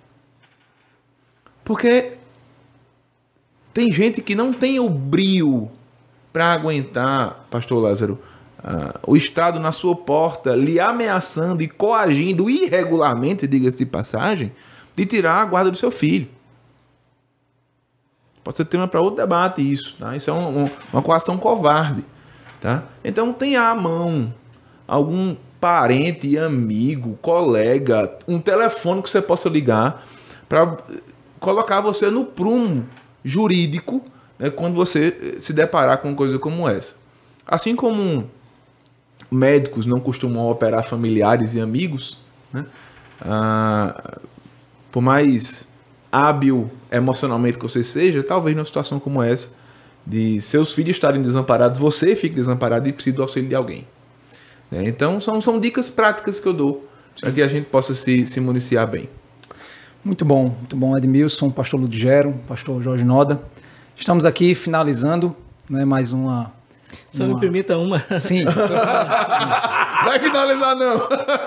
Porque tem gente que não tem o brio para aguentar, pastor Lázaro, o Estado na sua porta lhe ameaçando e coagindo irregularmente, diga-se de passagem, de tirar a guarda do seu filho. Pode ser tema para outro debate isso, tá? Isso é uma coação covarde, tá? Então tenha à mão algum parente, amigo, colega, um telefone que você possa ligar para colocar você no prumo jurídico, né, quando você se deparar com uma coisa como essa. Assim como médicos não costumam operar familiares e amigos, né, por mais hábil emocionalmente que você seja, talvez numa situação como essa, de seus filhos estarem desamparados, você fique desamparado e precisa do auxílio de alguém. Então são dicas práticas que eu dou para que a gente possa se municiar bem. Muito bom, Edmilson, pastor Ludgero, pastor Jorge Noda. Estamos aqui finalizando, né, mais uma... Só me permita uma. Sim. Vai finalizar, não.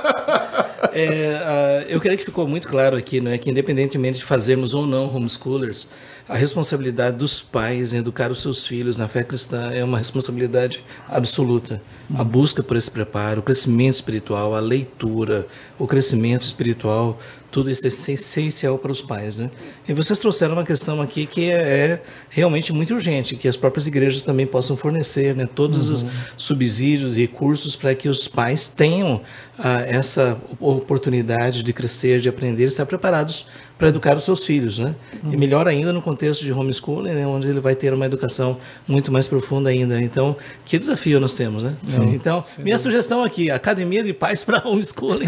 Eu creio que ficou muito claro aqui, né, que independentemente de fazermos ou não homeschoolers, a responsabilidade dos pais em educar os seus filhos na fé cristã é uma responsabilidade absoluta. A busca por esse preparo, o crescimento espiritual, a leitura, o crescimento espiritual, tudo isso é essencial para os pais, né? E vocês trouxeram uma questão aqui que é realmente muito urgente, que as próprias igrejas também possam fornecer, né, todos os subsídios e recursos para que os pais tenham essa oportunidade de crescer, de aprender, estar preparados para educar os seus filhos, né? E melhor ainda no contexto de homeschooling, né, onde ele vai ter uma educação muito mais profunda ainda. Então, que desafio nós temos, né? Então, minha sugestão aqui, Academia de Pais para Homeschooling.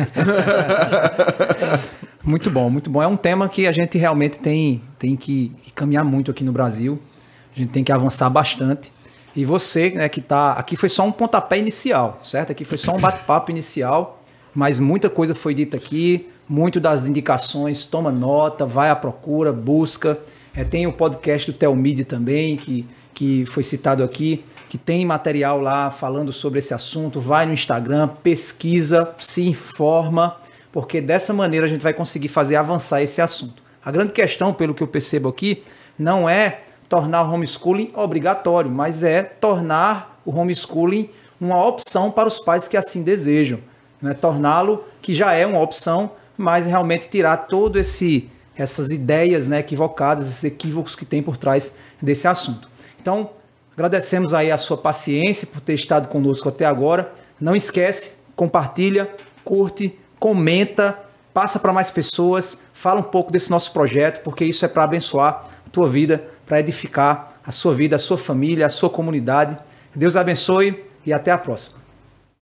Muito bom, muito bom. É um tema que a gente realmente tem que caminhar muito aqui no Brasil. A gente tem que avançar bastante. E você, né, que está aqui, foi só um pontapé inicial, certo? Aqui foi só um bate-papo inicial, mas muita coisa foi dita aqui, muito das indicações, toma nota, vai à procura, busca. Tem o podcast do Telmide também, que foi citado aqui, que tem material lá falando sobre esse assunto. Vai no Instagram, pesquisa, se informa, porque dessa maneira a gente vai conseguir fazer avançar esse assunto. A grande questão, pelo que eu percebo aqui, não é tornar o homeschooling obrigatório, mas é tornar o homeschooling uma opção para os pais que assim desejam. Não é torná-lo, que já é uma opção, mas realmente tirar todas essas ideias, né, equivocadas, esses equívocos que tem por trás desse assunto. Então, agradecemos aí a sua paciência por ter estado conosco até agora. Não esquece, compartilha, curte, comenta, passa para mais pessoas, fala um pouco desse nosso projeto, porque isso é para abençoar a tua vida, para edificar a sua vida, a sua família, a sua comunidade. Deus abençoe e até a próxima.